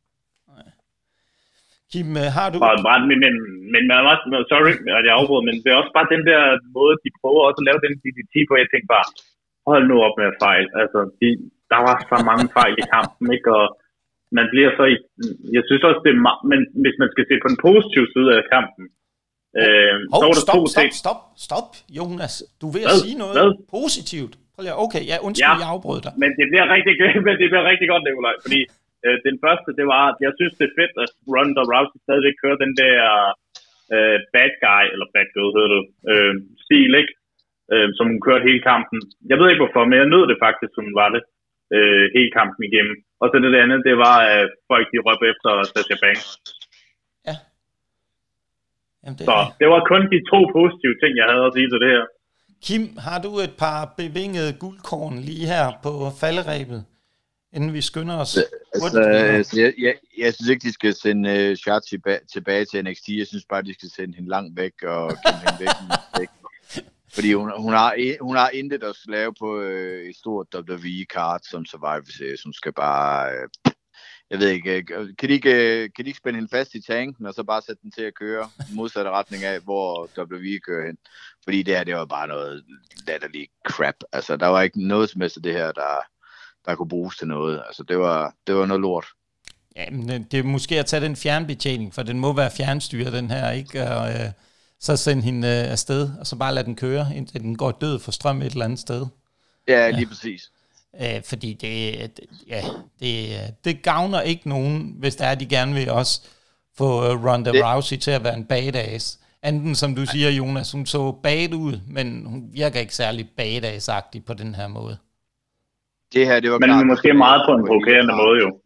Kim, har du... Men sorry, at jeg afbryder, men det er også bare den der måde, de prøver også at lave den DDT på. Jeg tænkte bare, hold nu op med at fejl. Altså, der var så mange fejl i kampen, ikke? Og man bliver så... Jeg synes også, det er men hvis man skal se på den positive side af kampen, Stop, Jonas. Du er ved at sige noget positivt. Okay, ja, undskyld, jeg afbrød dig. Men det bliver rigtig godt, Nikolaj, fordi den første, det var, jeg synes, det er fedt, at Ronda Rousey stadigvæk kører den der bad guy, eller bad girl hedder det, stil, ikke? Som hun kørte hele kampen. Jeg ved ikke hvorfor, men jeg nød det faktisk, som hun var det hele kampen igennem. Og så det andet, det var, at folk de råbte efter Sasha Banks. Ja. Jamen, så det var kun de 2 positive ting, jeg havde at sige til det her. Kim, har du et par bevingede guldkorn lige her på falderebet, inden vi skynder os? Jeg synes ikke, de skal sende Shotzi tilbage til NXT. Jeg synes bare, de skal sende hende langt væk og kæmpe hende væk. Fordi hun har intet at lave på et stort WWE-kart som Survivor Series. Hun skal bare... jeg ved ikke, kan de ikke spænde hende fast i tanken, og så bare sætte den til at køre i modsatte retning af, hvor WWE kører hen? Fordi det var bare noget latterligt crap. Altså, der var ikke noget som helst af det her, der kunne bruges til noget. Altså, det var noget lort. Ja, men det er måske at tage den fjernbetjening, for den må være fjernstyret, den her, ikke? Og så sende hende afsted, og så bare lade den køre, indtil den går død for strøm et eller andet sted. Ja, lige præcis. Fordi det gavner ikke nogen, hvis der er, de gerne vil også få Ronda Rousey til at være en badass. Enten, som du siger, Jonas, hun så bad ud, men hun virker ikke særlig badass-agtig på den her måde. Det her, det var men klart, måske meget på en provokerende måde, jo.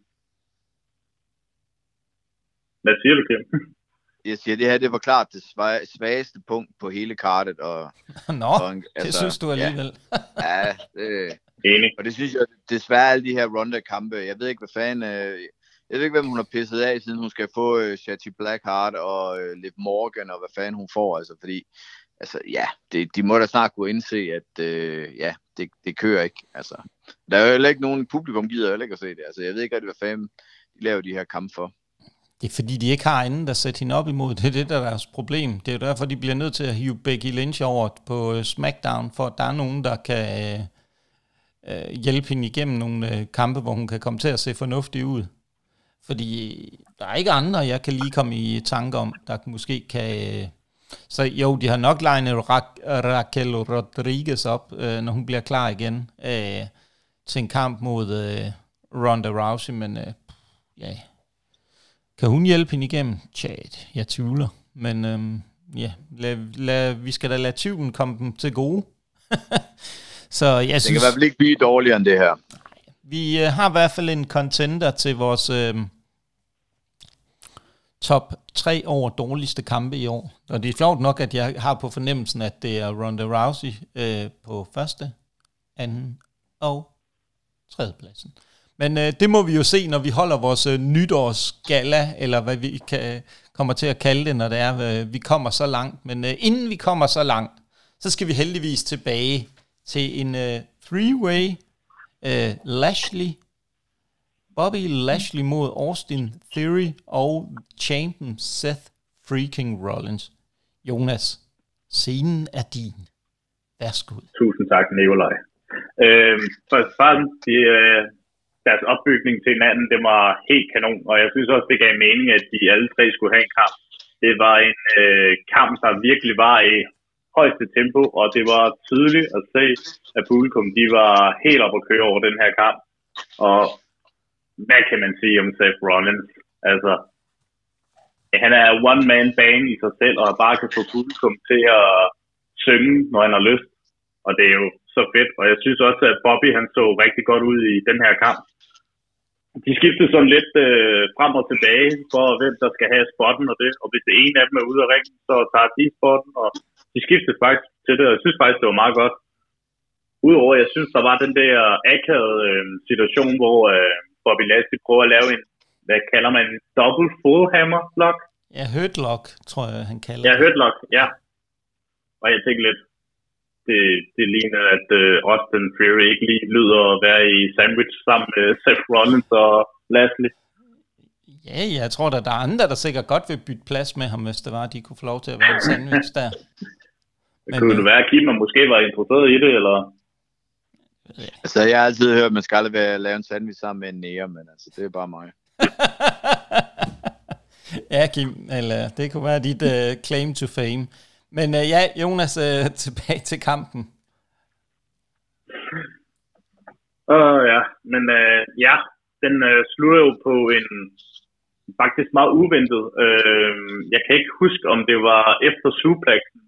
Hvad siger du, Kim? Jeg siger, det her, det var klart det svageste punkt på hele kartet. Det synes du alligevel. Ja, enig. Og det synes jeg desværre alle de her Ronda-kampe. Jeg ved ikke, hvad fanden... Jeg ved ikke, hvem hun har pisset af, siden hun skal få Shotzi Blackheart og Liv Morgan, og hvad fanden hun får. Altså, fordi, altså, ja, de må da snart kunne indse, at det kører ikke. Altså, der er jo heller ikke nogen publikum, gider heller ikke at se det. Altså, jeg ved ikke, hvad fanden de laver de her kampe for. Det er fordi, de ikke har anden, der sætter hende op imod. Det er det, der er deres problem. Det er jo derfor, de bliver nødt til at hive Becky Lynch over på SmackDown, for at der er nogen, der kan hjælpe hende igennem nogle kampe, hvor hun kan komme til at se fornuftig ud. Fordi der er ikke andre, jeg kan lige komme i tanke om, der måske kan... Så jo, de har nok legnet Raquel Rodriguez op, når hun bliver klar igen til en kamp mod Ronda Rousey, men kan hun hjælpe hende igennem? Tjat, jeg tvivler. Men vi skal da lade tvivlen komme dem til gode. Så jeg synes... Det kan i hvert fald ikke blive dårligere end det her. Vi har i hvert fald en contender til vores top 3 over dårligste kampe i år. Og det er sjovt nok, at jeg har på fornemmelsen, at det er Ronda Rousey på første, anden og tredje pladsen. Men det må vi jo se, når vi holder vores nytårsgala, eller hvad vi kommer til at kalde det, når det er, vi kommer så langt. Men inden vi kommer så langt, så skal vi heldigvis tilbage til en 3-way Bobby Lashley mod Austin Theory og champion Seth freaking Rollins. Jonas, scenen er din. Værsgo. Tusind tak, Nikolaj. Først og fremmest, deres opbygning til hinanden, det var helt kanon, og jeg synes også, det gav mening, at de alle 3 skulle have en kamp. Det var en kamp, der virkelig var i højeste tempo, og det var tydeligt at se, at publikum, de var helt op at køre over den her kamp. Og hvad kan man sige om Seth Rollins? Altså, han er one-man band i sig selv, og bare kan få publikum til at synge, når han har lyst. Og det er jo så fedt, og jeg synes også, at Bobby, han så rigtig godt ud i den her kamp. De skiftede sådan lidt frem og tilbage, for hvem der skal have spotten og det. Og hvis det ene af dem er ude af ringen, så tager de spotten, og de skiftede faktisk til det, og jeg synes faktisk, det var meget godt. Udover, jeg synes, der var den der akavede situation, hvor Bobby Lashley prøver at lave en, hvad kalder man, en double full hammer lock? Ja, hurtlock, tror jeg, han kalder det. Ja, hurtlock, ja. Og jeg tænkte lidt, det ligner, at Austin Theory ikke lige lyder at være i sandwich sammen med Seth Rollins og Lashley. Ja, jeg tror der er andre, der sikkert godt vil bytte plads med ham, hvis det var, at de kunne få lov til at være en sandwich der. Kunne det være, at Kim måske var interesseret i det, eller? Ja. Altså, jeg har altid hørt, at man skal aldrig lave en sandwich sammen med en nære, men altså, det er bare mig. Ja, Kim, eller det kunne være dit claim to fame. Men ja, Jonas, tilbage til kampen. Ja, men ja, den slutter jo på en faktisk meget uventet. Jeg kan ikke huske, om det var efter suplexen,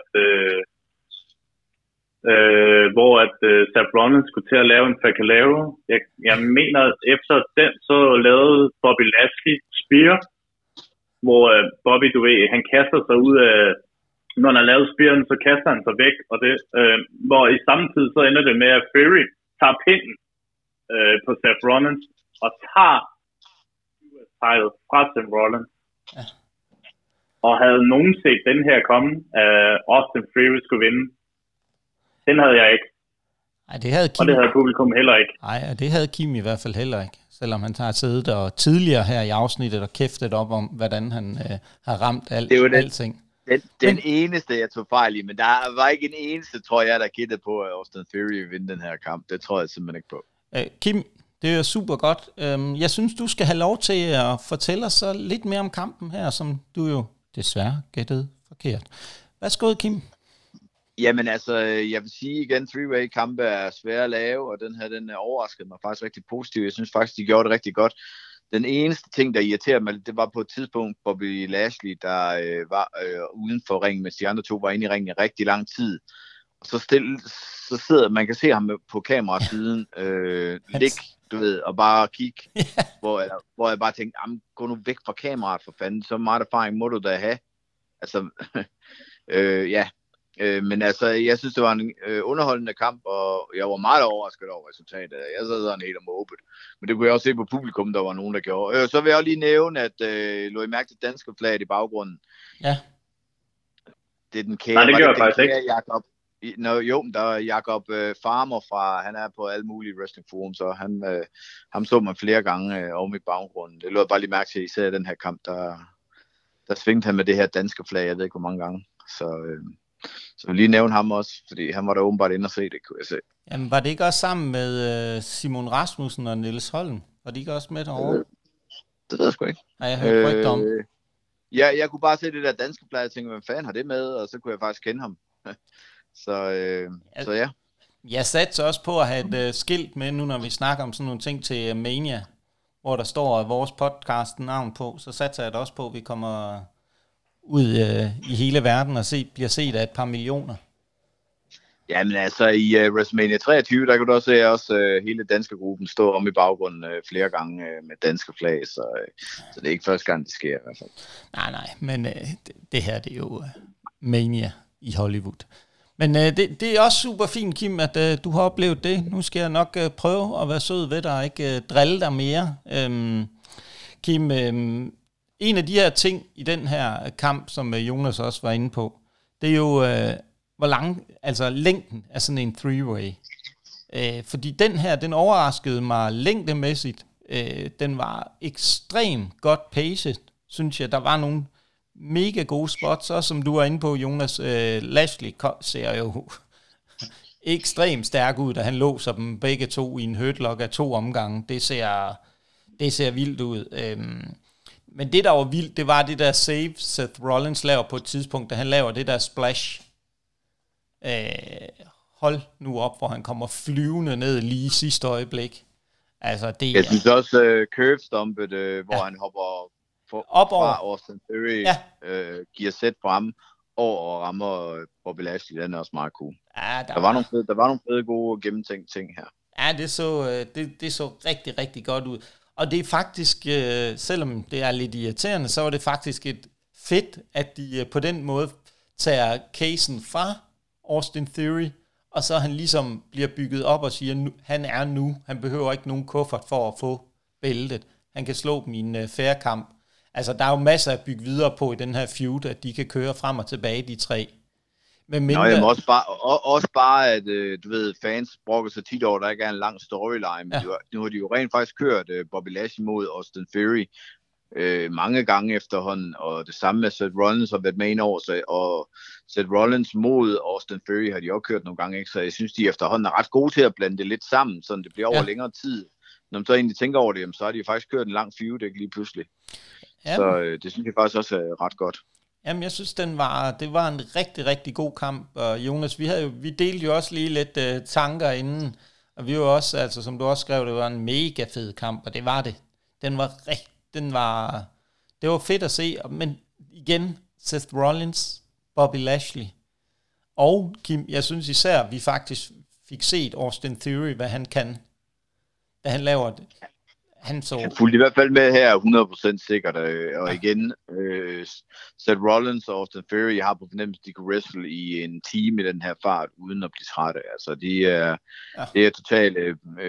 hvor Seth Rollins skulle til at lave en Facalero. Jeg mener, at efter den, så lavede Bobby Lashley spear, hvor Bobby, du ved, han kaster sig ud af, når han har lavet spearen, så kaster han sig væk, og det, hvor i samme tid, så ender det med, at Fury tager pinden på Seth Rollins, og tager US-titlet fra Seth Rollins. Ja. Og havde nogen set den her komme, Austin Fury skulle vinde. Den havde jeg ikke. Ej, det havde Kim. Og det havde publikum heller ikke. Nej, og det havde Kim i hvert fald heller ikke. Selvom han har siddet og tidligere her i afsnittet og kæftet op om, hvordan han har ramt alting. Den eneste, jeg tog fejl i, men der var ikke en eneste, tror jeg, der gættede på, at Austin Theory vil vinde den her kamp. Det tror jeg simpelthen ikke på. Kim, det er super godt. Jeg synes, du skal have lov til at fortælle os så lidt mere om kampen her, som du jo desværre gættede forkert. Værsgo, Kim. Jamen altså, jeg vil sige igen, three-way kampe er svære at lave, og den overraskede mig faktisk rigtig positivt. Jeg synes faktisk, de gjorde det rigtig godt. Den eneste ting, der irriterer mig, det var på et tidspunkt, Bobby Lashley, der var uden for ringen, mens de andre to var inde i ringen i rigtig lang tid. Og så sidder man kan se ham på kamerasiden, ligge, du ved, og bare kigge, hvor jeg bare tænkte, gå nu væk fra kameraet for fanden, så meget erfaring må du da have. Altså, ja. Men altså, jeg synes, det var en underholdende kamp, og jeg var meget overrasket over resultatet. Jeg sad sådan helt måbet. Men det kunne jeg også se på publikum, der var nogen, der gjorde. Så vil jeg også lige nævne, at lå I mærke til danske flaget i baggrunden? Ja. Det er den kære. Nej, det gør jeg faktisk ikke. Jakob. Jo, der er Jakob Farmer fra, han er på alle mulige wrestling forum, så ham så man flere gange om i baggrunden. Det lå jeg bare lige mærke til, især den her kamp, der svingte han med det her danske flag, jeg ved ikke hvor mange gange. Så lige nævne ham også, fordi han var der åbenbart inde og se det, kunne jeg se. Jamen, var det ikke også sammen med Simon Rasmussen og Niels Holm? Var de ikke også med derovre? Det ved jeg sgu ikke. Nej, jeg hørte rygter om. Ja, jeg kunne bare se det der danske plade, og tænkte, hvem fanden har det med? Og så kunne jeg faktisk kende ham. så ja. Jeg satte også på at have et skilt med, nu når vi snakker om sådan nogle ting til Mania, hvor der står vores podcast navn på, så satte jeg det også på, at vi kommer ud i hele verden og bliver set af et par millioner. Jamen altså, i WrestleMania 23, der kunne du også se hele danske gruppen stå om i baggrunden flere gange med danske flag, så det er ikke første gang, det sker i hvert fald. Nej, men det her, det er jo Mania i Hollywood. Men det er også super fint, Kim, at du har oplevet det. Nu skal jeg nok prøve at være sød ved dig og ikke drille dig mere. Kim, en af de her ting i den her kamp, som Jonas også var inde på, det er jo, hvor lang, altså længden af sådan en three-way. Fordi den her, den overraskede mig længdemæssigt. Den var ekstremt godt paced, synes jeg. Der var nogle mega gode spots, også som du var inde på, Jonas. Lashley ser jo ekstremt stærk ud, da han låser dem begge to i en hurtlock af 2 omgange. Det ser vildt ud. Men det, der var vildt, det var det der save, Seth Rollins laver på et tidspunkt, da han laver det der splash. Hold nu op, hvor han kommer flyvende ned lige i sidste øjeblik. Altså, det jeg synes også curve-stumpet, hvor han hopper op over fra Austin Theory, giver sæt på ham, og rammer Bobby Lashley. Den er også meget cool. Ja, der var nogle fede gode gennemtænkte ting her. Ja, det så rigtig, rigtig godt ud. Og det er faktisk, selvom det er lidt irriterende, så var det faktisk et fedt, at de på den måde tager casen fra Austin Theory, og så han ligesom bliver bygget op og siger, han behøver ikke nogen kuffert for at få bæltet. Han kan slå dem i en fair kamp. Altså, der er jo masser at bygge videre på i den her feud, at de kan køre frem og tilbage, de 3. Men også bare, at du ved, fans brokker sig tit over, der ikke er en lang storyline, men nu har de jo rent faktisk kørt Bobby Lashley mod Austin Theory mange gange efterhånden, og det samme med Seth Rollins har været med ind over, og Seth Rollins mod Austin Theory har de også kørt nogle gange, ikke? Så jeg synes, de efterhånden er ret gode til at blande det lidt sammen, så det bliver over længere tid. Når man så egentlig tænker over det, så har de jo faktisk kørt en lang feud, ikke lige pludselig. Så det synes jeg faktisk også er ret godt. Jamen, jeg synes, det var en rigtig, rigtig god kamp. Og Jonas, vi delte jo også lige lidt tanker inden, og vi var også, altså som du også skrev, det var en mega fed kamp, og det var det. Det var fedt at se, men igen, Seth Rollins, Bobby Lashley, og Kim, jeg synes især, vi faktisk fik set Austin Theory, hvad han kan, da han laver det. Han fulgte i hvert fald med her 100% sikkert, og igen, Seth Rollins og Austin Theory har på fornemmelse, de kan wrestle i en time i den her fart, uden at blive trætte. Altså, det er totalt,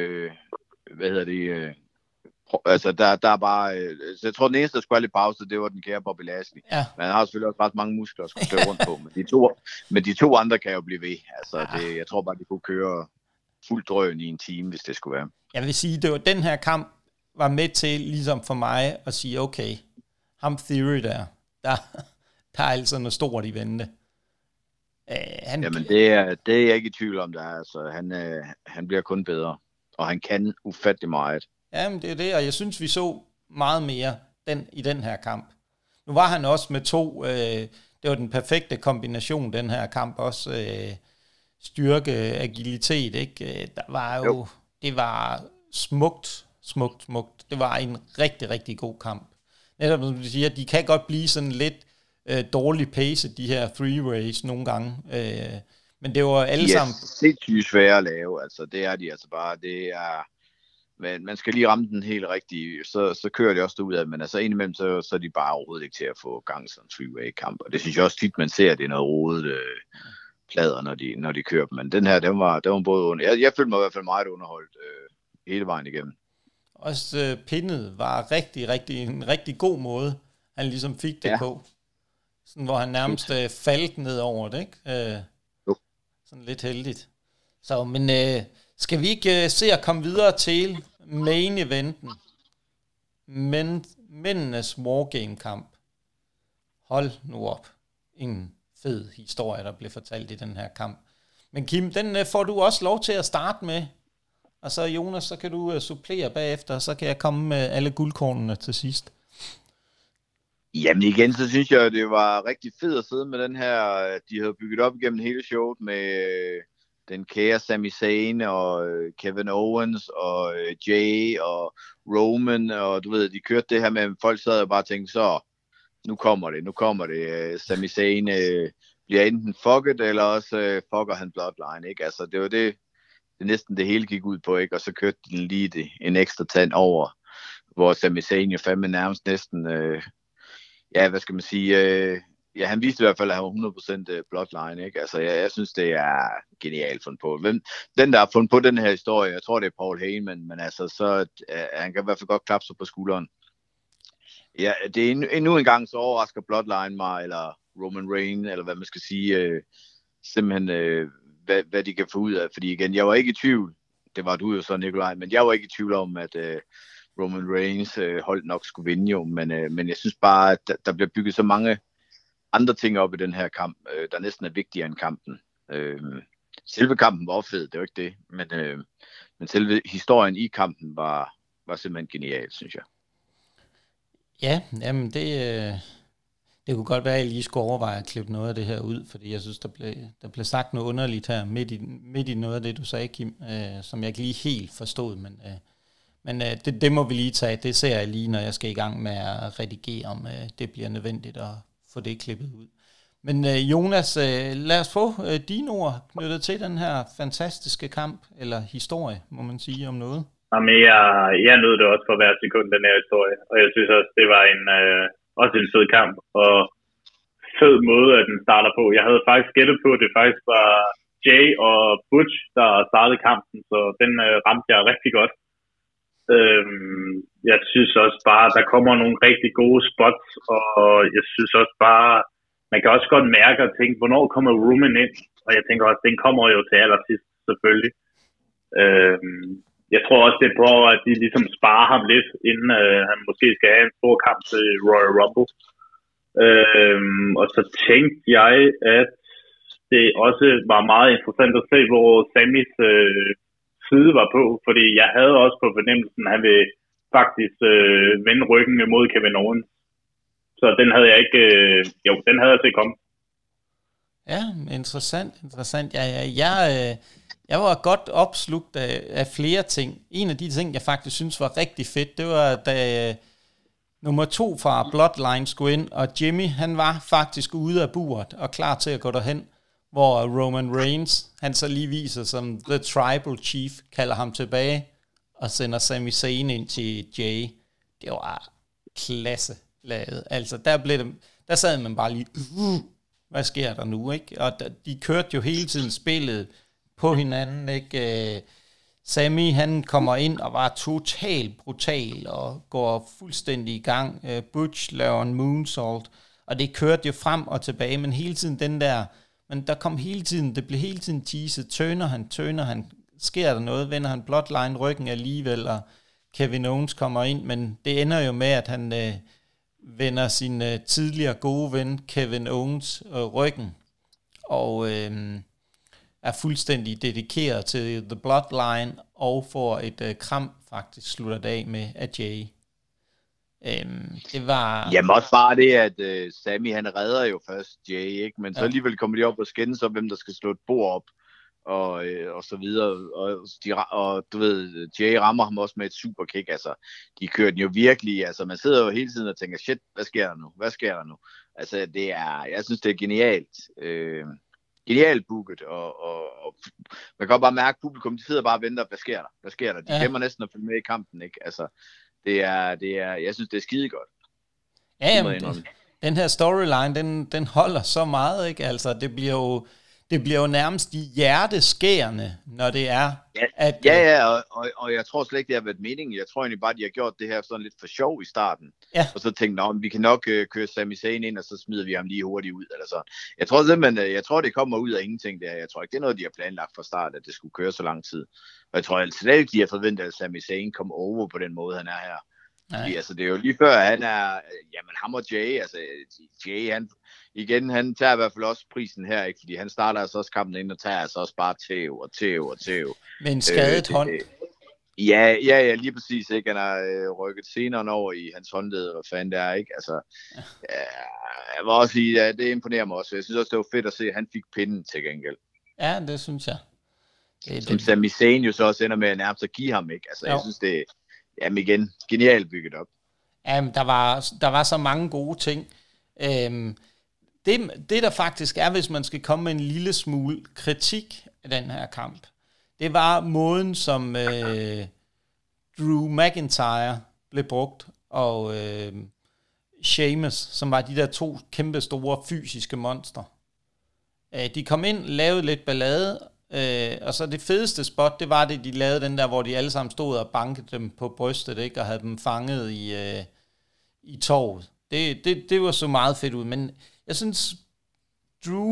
altså, der er bare, så jeg tror, den eneste, der skulle have lidt pause, det var den kære Bobby Lashley. Ja. Men han har selvfølgelig også ret mange muskler at skulle køre rundt på, men de to andre kan jo blive ved. Altså, jeg tror bare, de kunne køre fuld drøn i en time, hvis det skulle være. Jeg vil sige, det var den her kamp, var med til, ligesom for mig, at sige, okay, ham Theory der er altså noget stort i vente. Jamen, det er jeg ikke i tvivl om, der er. Altså, han bliver kun bedre, og han kan ufattelig meget. Jamen, det er det, og jeg synes, vi så meget mere i den her kamp. Nu var han også med to, det var den perfekte kombination, den her kamp, også styrke, agilitet, ikke? Der var jo. Det var smukt. Det var en rigtig, rigtig god kamp. Netop som du siger, de kan godt blive sådan lidt dårlig pace, de her three-ways nogle gange. Men det var alle sammen... Det er sindssygt svære at lave, altså det er de altså bare, det er... Men man skal lige ramme den helt rigtigt, så kører det også ud af, men altså indimellem, så er de bare overhovedet ikke til at få gang sådan en three-way-kamp. Og det synes jeg også tit, man ser, at det er noget rodet plader, når de kører dem. Men den her, den var både under... Jeg følte mig i hvert fald meget underholdt hele vejen igennem. Også pindet var en rigtig god måde, han ligesom fik det på. Sådan, hvor han nærmest faldt ned over det, ikke? Sådan lidt heldigt. Så, men skal vi ikke se at komme videre til main eventen? Mændenes Wargame-kamp. Hold nu op. En fed historie, der blev fortalt i den her kamp. Men Kim, den får du også lov til at starte med. Og så Jonas, så kan du supplere bagefter, og så kan jeg komme med alle guldkornene til sidst. Jamen igen, så synes jeg, det var rigtig fedt at sidde med den her, de havde bygget op igennem hele showet med den kære Sami Zayn og Kevin Owens og Jay og Roman, og du ved, de kørte det her med, at folk sad og bare tænkte, så nu kommer det. Sami Zayn bliver enten fucket, eller også fucker han Bloodline, ikke? Altså, det var det næsten det hele gik ud på, ikke? Og så kørte den lige en ekstra tand over, hvor Sami Zayn jo fandme nærmest næsten, hvad skal man sige, han viste i hvert fald, at han var 100% Bloodline, ikke? Altså, jeg synes, det er genialt fundet på. Den, der har fundet på den her historie, jeg tror, det er Paul Heyman, men altså, så han kan i hvert fald godt klappe sig på skulderen. Ja, det er endnu en gang, så overrasker Bloodline mig, eller Roman Reigns, eller hvad man skal sige, simpelthen, hvad de kan få ud af. Fordi igen, jeg var ikke i tvivl, det var du jo så, Nikolaj, men jeg var ikke i tvivl om, at Roman Reigns hold nok skulle vinde jo, men jeg synes bare, at der bliver bygget så mange andre ting op i den her kamp, der næsten er vigtigere end kampen. Selve kampen var fed, det var ikke det, men selve historien i kampen var simpelthen genial, synes jeg. Ja, jamen det kunne godt være, at jeg lige skulle overveje at klippe noget af det her ud, fordi jeg synes, der blev sagt noget underligt her midt i noget af det, du sagde, Kim, som jeg ikke lige helt forstod, men det må vi lige tage. Det ser jeg lige, når jeg skal i gang med at redigere, om det bliver nødvendigt at få det klippet ud. Men Jonas, lad os få dine ord knyttet til den her fantastiske kamp, eller historie, må man sige om noget. Jamen, jeg nød det også for hver sekund, den her historie, og jeg synes også, det var også en fed kamp, og fed måde, at den starter på. Jeg havde faktisk gættet på, at det faktisk var Jay og Butch, der startede kampen, så den ramte jeg rigtig godt. Jeg synes også bare, der kommer nogle rigtig gode spots, og jeg synes også bare, man kan også godt mærke og tænke, hvornår kommer Roman ind? Og jeg tænker også, den kommer jo til allersidst, selvfølgelig. Jeg tror også, det er bra, at de ligesom sparer ham lidt, inden han måske skal have en stor kamp til Royal Rumble. Og så tænkte jeg, at det også var meget interessant at se, hvor Samis side var på, fordi jeg havde også på fornemmelsen, at han vil faktisk vende ryggen imod Kevin Owens. Så den havde jeg ikke... den havde jeg set komme. Ja, interessant. Jeg var godt opslugt af flere ting. En af de ting, jeg faktisk synes var rigtig fedt, det var, da nummer 2 fra Bloodline skulle ind, og Jimmy, han var faktisk ude af buret og klar til at gå derhen, hvor Roman Reigns, han så lige viser som The Tribal Chief, kalder ham tilbage og sender Sami Zayn ind til Jay. Det var klasse lavet. Altså, der sad man bare lige, hvad sker der nu, ikke? Og de kørte jo hele tiden spillet på hinanden, ikke? Sami, han kommer ind og var totalt brutal og går fuldstændig i gang. Butch laver en moonsault, og det kørte jo frem og tilbage, men hele tiden men der kom hele tiden, det blev hele tiden teaset, tøner han, sker der noget, vender han Bloodline ryggen alligevel, og Kevin Owens kommer ind, men det ender jo med, at han vender sin tidligere gode ven Kevin Owens ryggen, og er fuldstændig dedikeret til The Bloodline, og får et kram faktisk slutter af med af Jay. Det var... Jamen også bare det, at Sami han redder jo først Jay, ikke? Men så alligevel kommer de op og skændes om, hvem der skal slå et bord op, og så videre, og du ved, Jay rammer ham også med et superkick, altså, de kører den jo virkelig, altså, man sidder jo hele tiden og tænker, shit, hvad sker der nu? Altså, jeg synes, det er genialt booket, og man kan jo bare mærke, at publikum, de sidder bare og venter, hvad sker der? De glemmer næsten at følge med i kampen, ikke? Altså, jeg synes, det er skide godt. Ja, jamen, den her storyline, den holder så meget, ikke? Altså, det bliver jo nærmest hjerteskærende, når det er, at... Og jeg tror slet ikke, det har været meningen. Jeg tror egentlig bare, de har gjort det her sådan lidt for sjov i starten. Ja. Og så tænkte jeg, vi kan nok køre Sami Zayn ind, og så smider vi ham lige hurtigt ud, eller sådan. Jeg tror simpelthen, det kommer ud af ingenting der. Jeg tror ikke, det er noget, de har planlagt fra start, at det skulle køre så lang tid. Og jeg tror slet ikke, de har forventet, at Sami Zayn kommer over på den måde, han er her. Fordi, altså, det er jo lige før, han er... Jamen, ham og Jay, altså... Jay, han tager i hvert fald også prisen her, ikke? Fordi han starter altså også kampen ind og tager altså også bare tæv. Med en skadet hånd. Ja, lige præcis, ikke? Han har rykket senere over i hans håndled, hvad fanden det er, ikke? Altså... jeg vil også sige, at det imponerer mig også. Jeg synes også, det var fedt at se, at han fik pinden til gengæld. Ja, det synes jeg. Som Sami Zayn jo så også ender med at nærmest at give ham, ikke? Altså, jeg synes, det... Jamen igen, genialt bygget op. Jamen, der var så mange gode ting. Det der faktisk er, hvis man skal komme med en lille smule kritik af den her kamp, det var måden, som Drew McIntyre blev brugt, og Sheamus, som var de der 2 kæmpe store fysiske monstre. De kom ind, lavede lidt ballade, og så det fedeste spot, det var det, de lavede den der, hvor de alle sammen stod og bankede dem på brystet, ikke, og havde dem fanget i torvet. Det var så meget fedt ud, men jeg synes, Drew,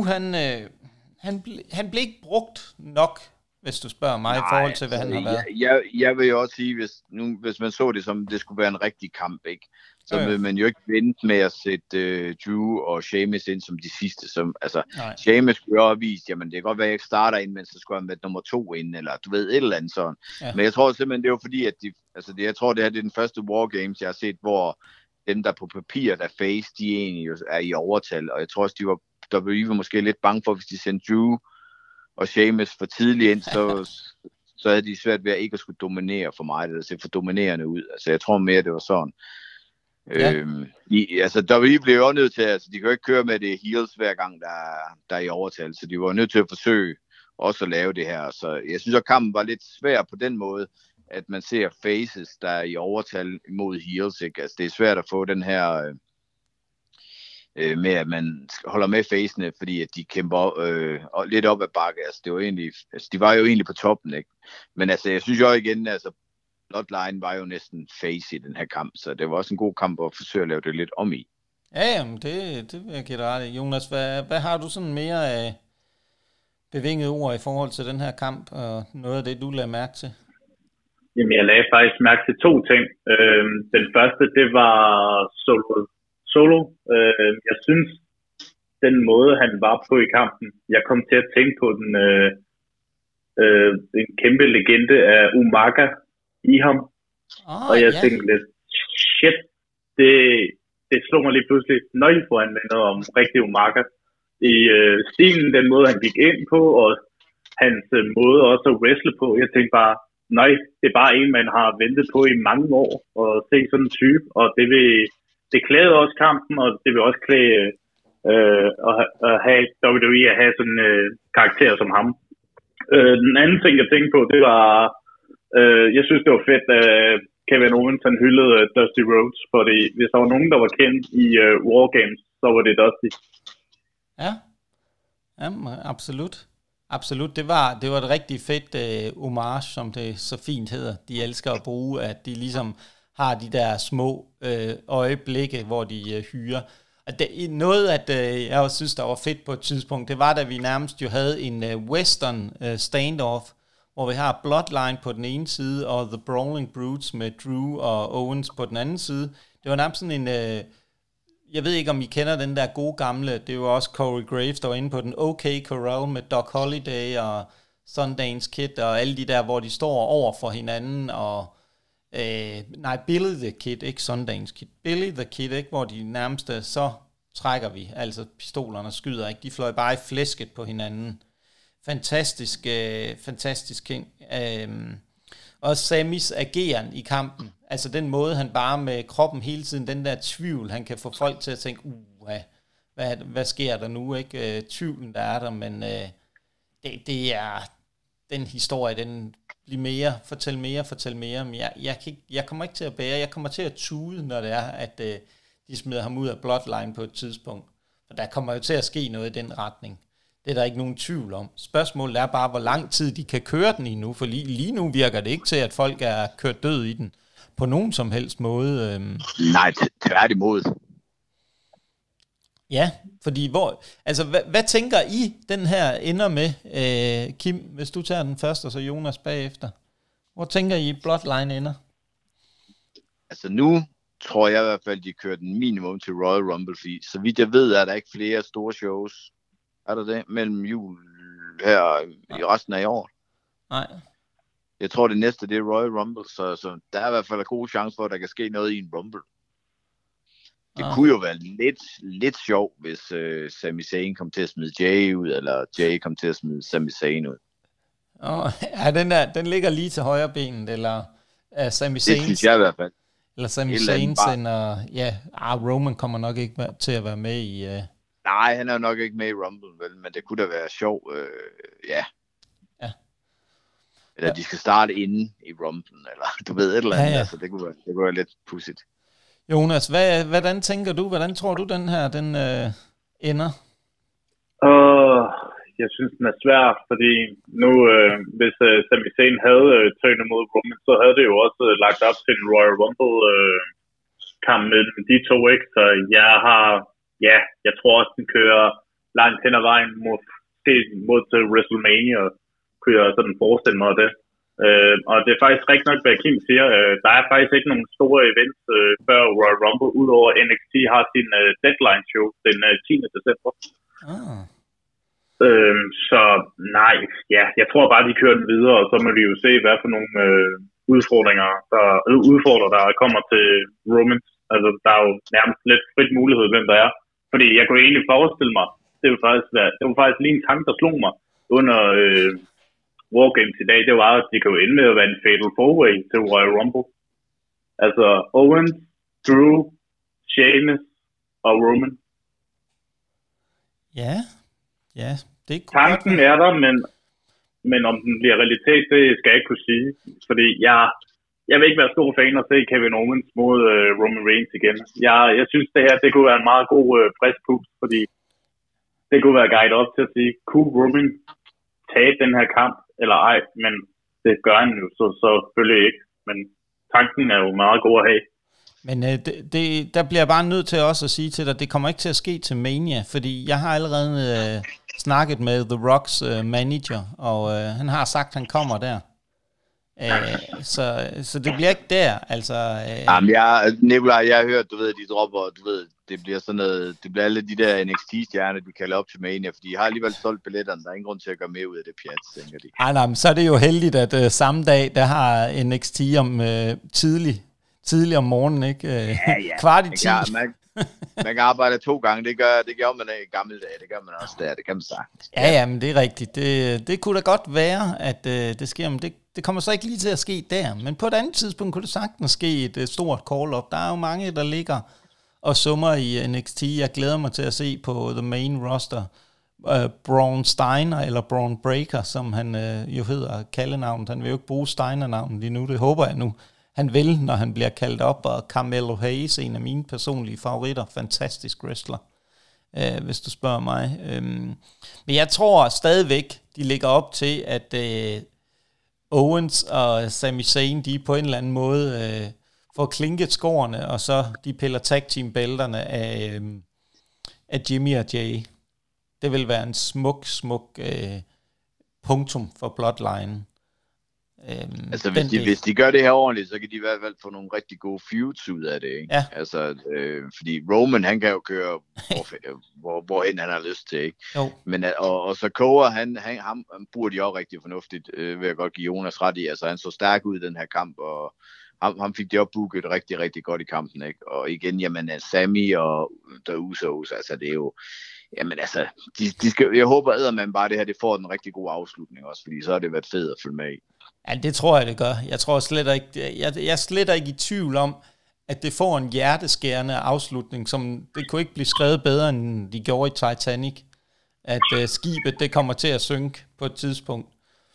han blev ikke brugt nok, hvis du spørger mig, i forhold til, hvad han har været. Jeg vil jo også sige, hvis man så det som, det skulle være en rigtig kamp, ikke? Så vil man jo ikke vente med at sætte Drew og Sheamus ind som de sidste. Sheamus skulle jo have vist, jamen det kan godt være, at jeg ikke starter ind, men så skulle han være nummer 2 ind, eller du ved, et eller andet sådan. Ja. Men jeg tror simpelthen, det er jo fordi, at jeg tror, det her det er den første Wargames, jeg har set, hvor dem, der på papir, der face, de egentlig er i overtal. Og jeg tror også, der var måske lidt bange for, hvis de sendte Drew og Sheamus for tidligt ind, så havde de svært ved at ikke at skulle dominere for mig, eller se for dominerende ud. Altså jeg tror mere, det var sådan. Ja. WWE blev jo nødt til, altså de kan jo ikke køre med det heels hver gang, der er i overtal, så de var nødt til at forsøge også at lave det her. Så jeg synes, at kampen var lidt svær på den måde, at man ser faces, der er i overtal imod heels, ikke? Altså det er svært at få den her med, at man holder med facene, fordi at de kæmper lidt op ad bakke. Altså det var egentlig, de var jo egentlig på toppen, ikke? Men altså jeg synes jo igen, altså Bloodline var jo næsten face i den her kamp, så det var også en god kamp at forsøge at lave det lidt om i. Ja, jamen, det vil jeg give dig ret i. Jonas, hvad har du sådan mere af bevingede ord i forhold til den her kamp, og noget af det, du lagde mærke til? Jamen, jeg lagde faktisk mærke til 2 ting. Den første, det var Solo. Jeg synes, den måde, han var på i kampen, jeg kom til at tænke på en kæmpe legende af Umaga i ham. Og jeg tænkte lidt, shit, det det slog mig lige pludselig, når I får anvendt om rigtig Umaga. I stilen, den måde han gik ind på, og hans måde også at wrestle på. Jeg tænkte bare, nej, det er bare en, man har ventet på i mange år, og se sådan en type, og det klæder også kampen, og det vil også klæde at have WWE at have sådan en karakter som ham. Den anden ting, jeg tænkte på, det var, jeg synes, det var fedt, at Kevin Owens han hyldede Dusty Rhodes, fordi hvis der var nogen, der var kendt i War Games, så var det Dusty. Ja, absolut. Absolut, det var et rigtig fedt homage, som det så fint hedder. De elsker at bruge, at de ligesom har de der små øjeblikke, hvor de hyrer. Og noget, at jeg også synes, der var fedt på et tidspunkt, det var, da vi nærmest jo havde en western standoff, hvor vi har Bloodline på den ene side, og The Brawling Brutes med Drew og Owens på den anden side. Det var nærmest sådan en... jeg ved ikke, om I kender den der gode gamle, det var også Corey Graves, der var inde på den OK Corral med Doc Holliday og Sundance Kid og alle de der, hvor de står over for hinanden, og Billy the Kid, ikke Sundance Kid, Billy the Kid, ikke, hvor de nærmeste, så trækker vi, altså pistolerne skyder, ikke, de fløj bare i flæsket på hinanden. Fantastisk ting. Og Samis ageren i kampen, altså den måde, han bare med kroppen hele tiden, den der tvivl, han kan få folk til at tænke, hvad sker der nu, ikke? Tvivlen, der er der, men det er den historie, den bliver mere, fortæl mere, men jeg kommer ikke til at bære, jeg kommer til at tude, når det er, at de smider ham ud af Bloodline på et tidspunkt, for der kommer jo til at ske noget i den retning. Det er der ikke nogen tvivl om. Spørgsmålet er bare, hvor lang tid de kan køre den i nu, for lige nu virker det ikke til, at folk er kørt død i den på nogen som helst måde. Nej, tværtimod. Ja, fordi hvad tænker I, den her ender med, Kim, hvis du tager den først, og så Jonas bagefter? Hvor tænker I, Bloodline ender? Altså nu tror jeg i hvert fald, de kører den minimum til Royal Rumble, fordi så vidt jeg ved, er der ikke flere store shows. Er der det? Mellem jul her i resten af i år? Nej. Jeg tror, det næste, det er Royal Rumble, så der er i hvert fald en god chance for, at der kan ske noget i en Rumble. Det kunne jo være lidt sjovt, hvis Sami Zayn kom til at smide Jay ud, eller Jay kom til at smide Sami Zayn ud. Den ligger lige til højre benet, eller Sami Zayn. Det synes jeg i hvert fald. Eller Sami Zayn sender, Roman kommer nok ikke til at være med i... Nej, han er nok ikke med i Rumble, vel, men det kunne da være sjovt, ja. Eller de skal starte inde i Rumble, eller du ved et eller andet, altså det kunne være lidt pudsigt. Jonas, hvordan tænker du, hvordan tror du den her, den ender? Jeg synes den er svær, fordi nu, hvis Sami Zayn havde tøjnet mod Roman, så havde det jo også lagt op til en Royal Rumble kamp mellem de to, ikke? Så jeg tror også, den kører langt hen ad vejen mod til WrestleMania, kunne jeg sådan forestille mig det. Og det er faktisk rigtig nok, hvad Kim siger. Der er faktisk ikke nogen store events før Royal Rumble, udover NXT har sin deadline show den 10. december. Så nej, jeg tror bare, de kører den videre, og så må vi jo se, hvad for nogle udfordrer, der kommer til Roman. Altså, der er jo nærmest lidt frit mulighed, hvem der er. Fordi jeg kunne egentlig forestille mig, det var faktisk lige en tanke, der slog mig under Wargames i dag, det var, at de kan jo ende med at være en fatal four-way til Royal Rumble. Altså Owens, Drew, Sheamus og Roman. Ja, det er tanken er der, men om den bliver realitet, det skal jeg ikke kunne sige. Fordi jeg vil ikke være stor fan at se Kevin Owens mod Roman Reigns igen. Jeg synes, det kunne være en meget god frisk pust, fordi det kunne være guide op til at sige, kunne Roman tage den her kamp, eller ej, men det gør han jo så selvfølgelig ikke. Men tanken er jo meget god at have. Men der bliver jeg bare nødt til også at sige til dig, det kommer ikke til at ske til Mania, fordi jeg har allerede snakket med The Rocks manager, og han har sagt, at han kommer der. Så det bliver ikke der, altså... Jamen, Nikolaj, jeg har hørt, du ved, de dropper, du ved, det bliver sådan noget, det bliver alle de der NXT-stjerner, de kalder op til Mania, fordi de har alligevel solgt billetterne, der er ingen grund til at gøre mere ud af det pjat, tænker de. Nej, men så er det jo heldigt, at samme dag, der har NXT om tidlig om morgenen, ikke? Ja. Kvart i 10. Man kan arbejde 2 gange, det gør man i gamle dage, det gør man også der, det kan man sagtens. Ja, men det er rigtigt. Det kunne da godt være, at det sker, men det kommer så ikke lige til at ske der. Men på et andet tidspunkt kunne det sagtens ske et stort call-up. Der er jo mange, der ligger og summer i NXT. Jeg glæder mig til at se på the main roster. Braun Steiner, eller Braun Breaker, som han jo hedder kaldenavnet. Han vil jo ikke bruge Steiner-navnet lige nu, det håber jeg nu. Han vil, når han bliver kaldt op, og Carmelo Hayes, en af mine personlige favoritter, fantastisk wrestler, hvis du spørger mig. Men jeg tror stadigvæk, de ligger op til, at Owens og Sami Zayn, de på en eller anden måde får klinket skårene, og så de piller tag team bælterne af Jimmy og Jay. Det vil være en smuk punktum for Bloodline. Altså hvis de gør det her ordentligt, så kan de i hvert fald få nogle rigtig gode feuds ud af det, ikke? Ja. Altså, fordi Roman, han kan jo køre hvorhen han har lyst til, ikke? Jo. Men, og så Koa, han bruger de også rigtig fornuftigt, vil jeg godt give Jonas ret i. Altså han så stærk ud i den her kamp, og ham fik de opbooket rigtig, rigtig godt i kampen, ikke? Og igen, jamen, Sami og The Usos, altså det er jo, jamen altså, de skal, jeg håber eddermand bare det her, det får en rigtig god afslutning også, fordi så har det været fedt at følge med i. Ja, det tror jeg, det gør. Jeg tror slet ikke, jeg er slet ikke i tvivl om, at det får en hjerteskærende afslutning, som det kunne ikke blive skrevet bedre, end de gjorde i Titanic. At skibet, det kommer til at synke på et tidspunkt.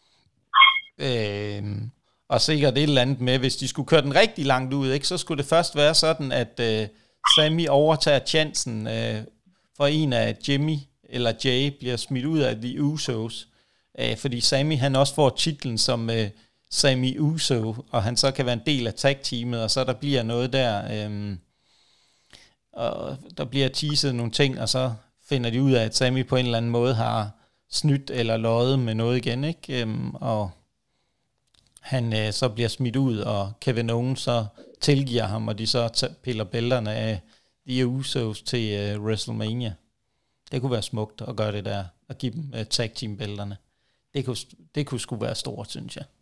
Og sikkert et eller andet med, hvis de skulle køre den rigtig langt ud, ikke, så skulle det først være sådan, at Sami overtager chancen for en af Jimmy eller Jay bliver smidt ud af The Usos. Fordi Sami, han også får titlen som Sami Uso, og han så kan være en del af tag-teamet, og så der bliver noget der, og der bliver teaset nogle ting, og så finder de ud af, at Sami på en eller anden måde har snydt eller løjet med noget igen, ikke? Og han så bliver smidt ud, og Kevin Owens så tilgiver ham, og de så piller bælterne af The Usos til WrestleMania. Det kunne være smukt at gøre det der, og give dem tag team bælterne. Det kunne sgu være stort, synes jeg.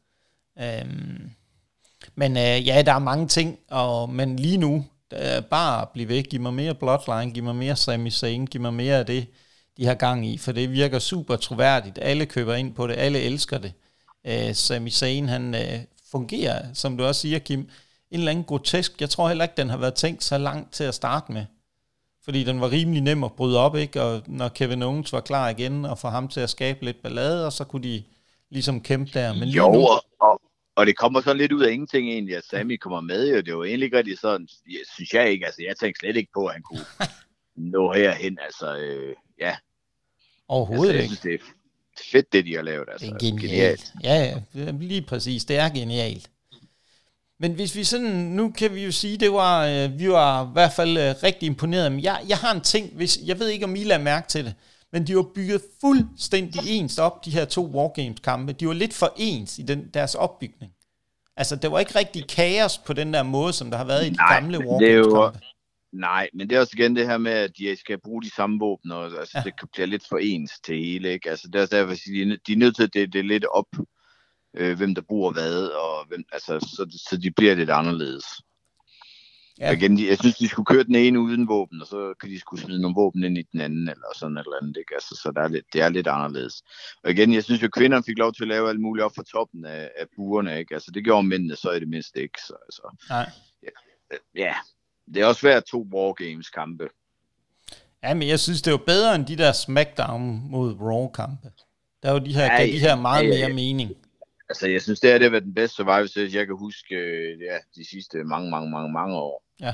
Men ja, der er mange ting, men lige nu, bare blive væk, giv mig mere Bloodline, giv mig mere Sami Zayn, giv mig mere af det, de har gang i, for det virker super troværdigt. Alle køber ind på det, alle elsker det. Sami Zayn, han fungerer, som du også siger, Kim, en eller anden grotesk. Jeg tror heller ikke, den har været tænkt så langt til at starte med. Fordi den var rimelig nem at bryde op, ikke? Og når Kevin Owens var klar igen, og få ham til at skabe lidt ballade, og så kunne de ligesom kæmpe der. Men jo, nu... og det kommer så lidt ud af ingenting egentlig, at Sami kommer med, jo. Det var egentlig ikke rigtig sådan, synes jeg ikke, altså jeg tænkte slet ikke på, at han kunne nå herhen, altså ja. Overhovedet altså, ikke. Jeg synes, det er fedt, det de har lavet, altså. Det er genialt. Ja, lige præcis, det er genialt. Men hvis vi sådan, nu kan vi jo sige, vi var i hvert fald rigtig imponeret. Men jeg har en ting, jeg ved ikke, om I lader mærke til det, men de var bygget fuldstændig ens op, de her 2 Wargames-kampe. De var lidt for ens i deres opbygning. Altså, det var ikke rigtig kaos på den der måde, som der har været i de gamle Wargames-kampe. Nej, men det er også igen det her med, at de skal bruge de samme våben, og altså, det bliver lidt for ens til hele, ikke? Altså, det er derfor, de er nødt til at det lidt op, hvem der bruger hvad, og hvem, altså, så de bliver lidt anderledes. Ja. Igen, jeg synes, de skulle køre den ene uden våben, og så kan de skulle smide nogle våben ind i den anden, eller sådan et eller andet, ikke? Altså, så det er lidt anderledes. Og igen, jeg synes jo, kvinderne fik lov til at lave alt muligt op for toppen af burene, ikke? Altså, det gjorde mændene så i det mindste ikke, så altså. Nej. Ja, det er også svært 2 Wargames-kampe. Ja, men jeg synes, det var bedre end de der SmackDown mod Raw-kampe. Der var de her meget mere mening. Altså, jeg synes, det har været den bedste Survivor Series, jeg kan huske de sidste mange år. Ja,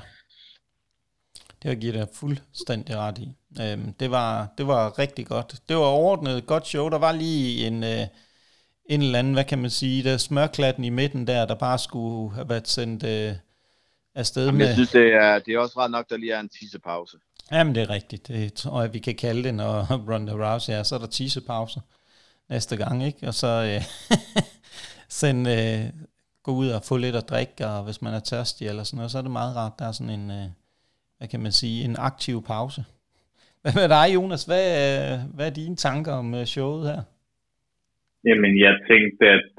det har givet dig fuldstændig ret i. Det var rigtig godt. Det var overordnet godt show. Der var lige en eller anden, hvad kan man sige, der smørklatten i midten der bare skulle have været sendt afsted med. Jeg synes, det er også ret nok, der lige er en tissepause. Jamen, det er rigtigt. Det tror jeg, vi kan kalde det, når Ronda Rousey er. Så er der tissepause næste gang, ikke? Og så gå ud og få lidt at drikke, og hvis man er tørstig eller sådan noget, så er det meget rart. Der er sådan en, hvad kan man sige, en aktiv pause. Hvad med dig, Jonas? Hvad er dine tanker om showet her? Jamen, jeg tænkte,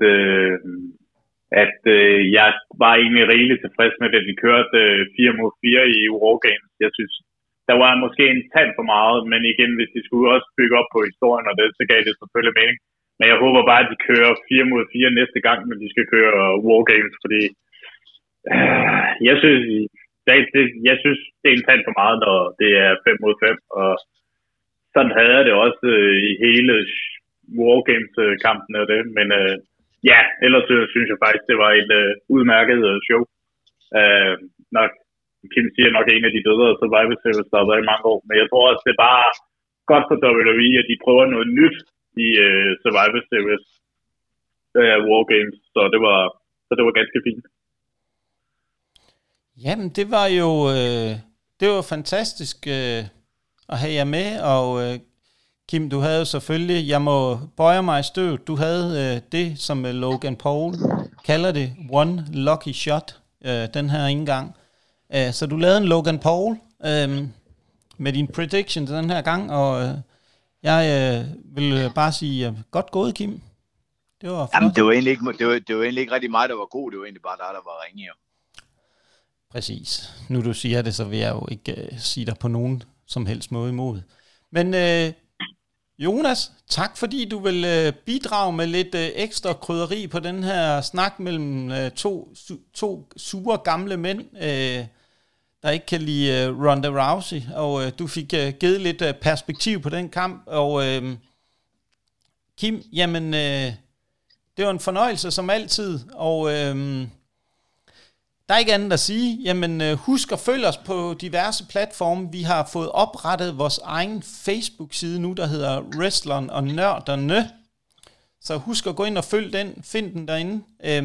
at jeg var egentlig rigeligt tilfreds med, at vi kørte 4 mod 4 i Raw Games. Jeg synes, der var måske en tand for meget, men igen, hvis de skulle også bygge op på historien, og det, så gav det selvfølgelig mening. Men jeg håber bare, at de kører 4 mod 4 næste gang, når de skal køre Wargames, fordi jeg synes, det er en tand for meget, når det er 5 mod 5, og sådan havde jeg det også i hele Wargames-kampen og det, men ja, ellers synes jeg faktisk, det var et udmærket show. Nok, Kim siger nok en af de bedre Survivor Series, der har været i mange år, men jeg tror også, det er bare godt for WWE, at de prøver noget nyt i Survivor Series Wargames, så det var ganske fint. Jamen, det var fantastisk at have jer med, og Kim, du havde selvfølgelig, jeg må bøje mig i støvet, du havde det, som Logan Paul kalder det, one lucky shot, den her indgang. Så du lavede en Logan Paul med din prediction den her gang, og jeg vil bare sige, godt gået, Kim. Det var flot. Jamen, det var egentlig ikke rigtig mig, der var god, det var egentlig bare dig, der var ringe. Præcis. Nu du siger det, så vil jeg jo ikke sige dig på nogen som helst måde imod. Men Jonas, tak fordi du vil bidrage med lidt ekstra krydderi på den her snak mellem to sure gamle mænd, der ikke kan lide Ronda Rousey, og du fik givet lidt perspektiv på den kamp, og Kim, jamen det var en fornøjelse som altid, og der er ikke andet at sige. Jamen, husk at følge os på diverse platforme. Vi har fået oprettet vores egen Facebook-side nu, der hedder Wrestleren og Nørderne. Så husk at gå ind og følge den. Find den derinde.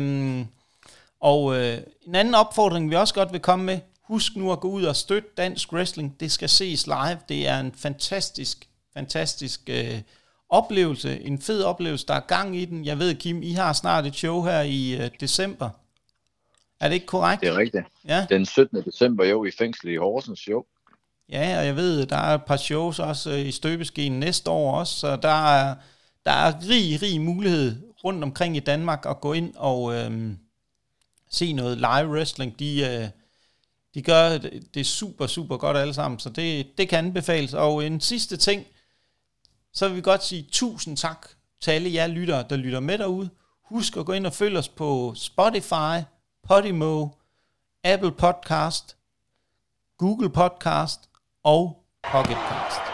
Og en anden opfordring, vi også godt vil komme med. Husk nu at gå ud og støtte dansk wrestling. Det skal ses live. Det er en fantastisk oplevelse. En fed oplevelse. Der er gang i den. Jeg ved, Kim, I har snart et show her i december. Er det ikke korrekt? Det er rigtigt. Ja. Den 17. december jo i fængsel i Horsens show. Ja, og jeg ved, der er et par shows også i støbeskeen næste år også, så der er rig mulighed rundt omkring i Danmark at gå ind og se noget live wrestling. De gør det super godt alle sammen, så det kan anbefales. Og en sidste ting, så vil vi godt sige tusind tak til alle jer lyttere, der lytter med derude. Husk at gå ind og følge os på Spotify, Podimo, Apple Podcast, Google Podcast og Pocket Cast.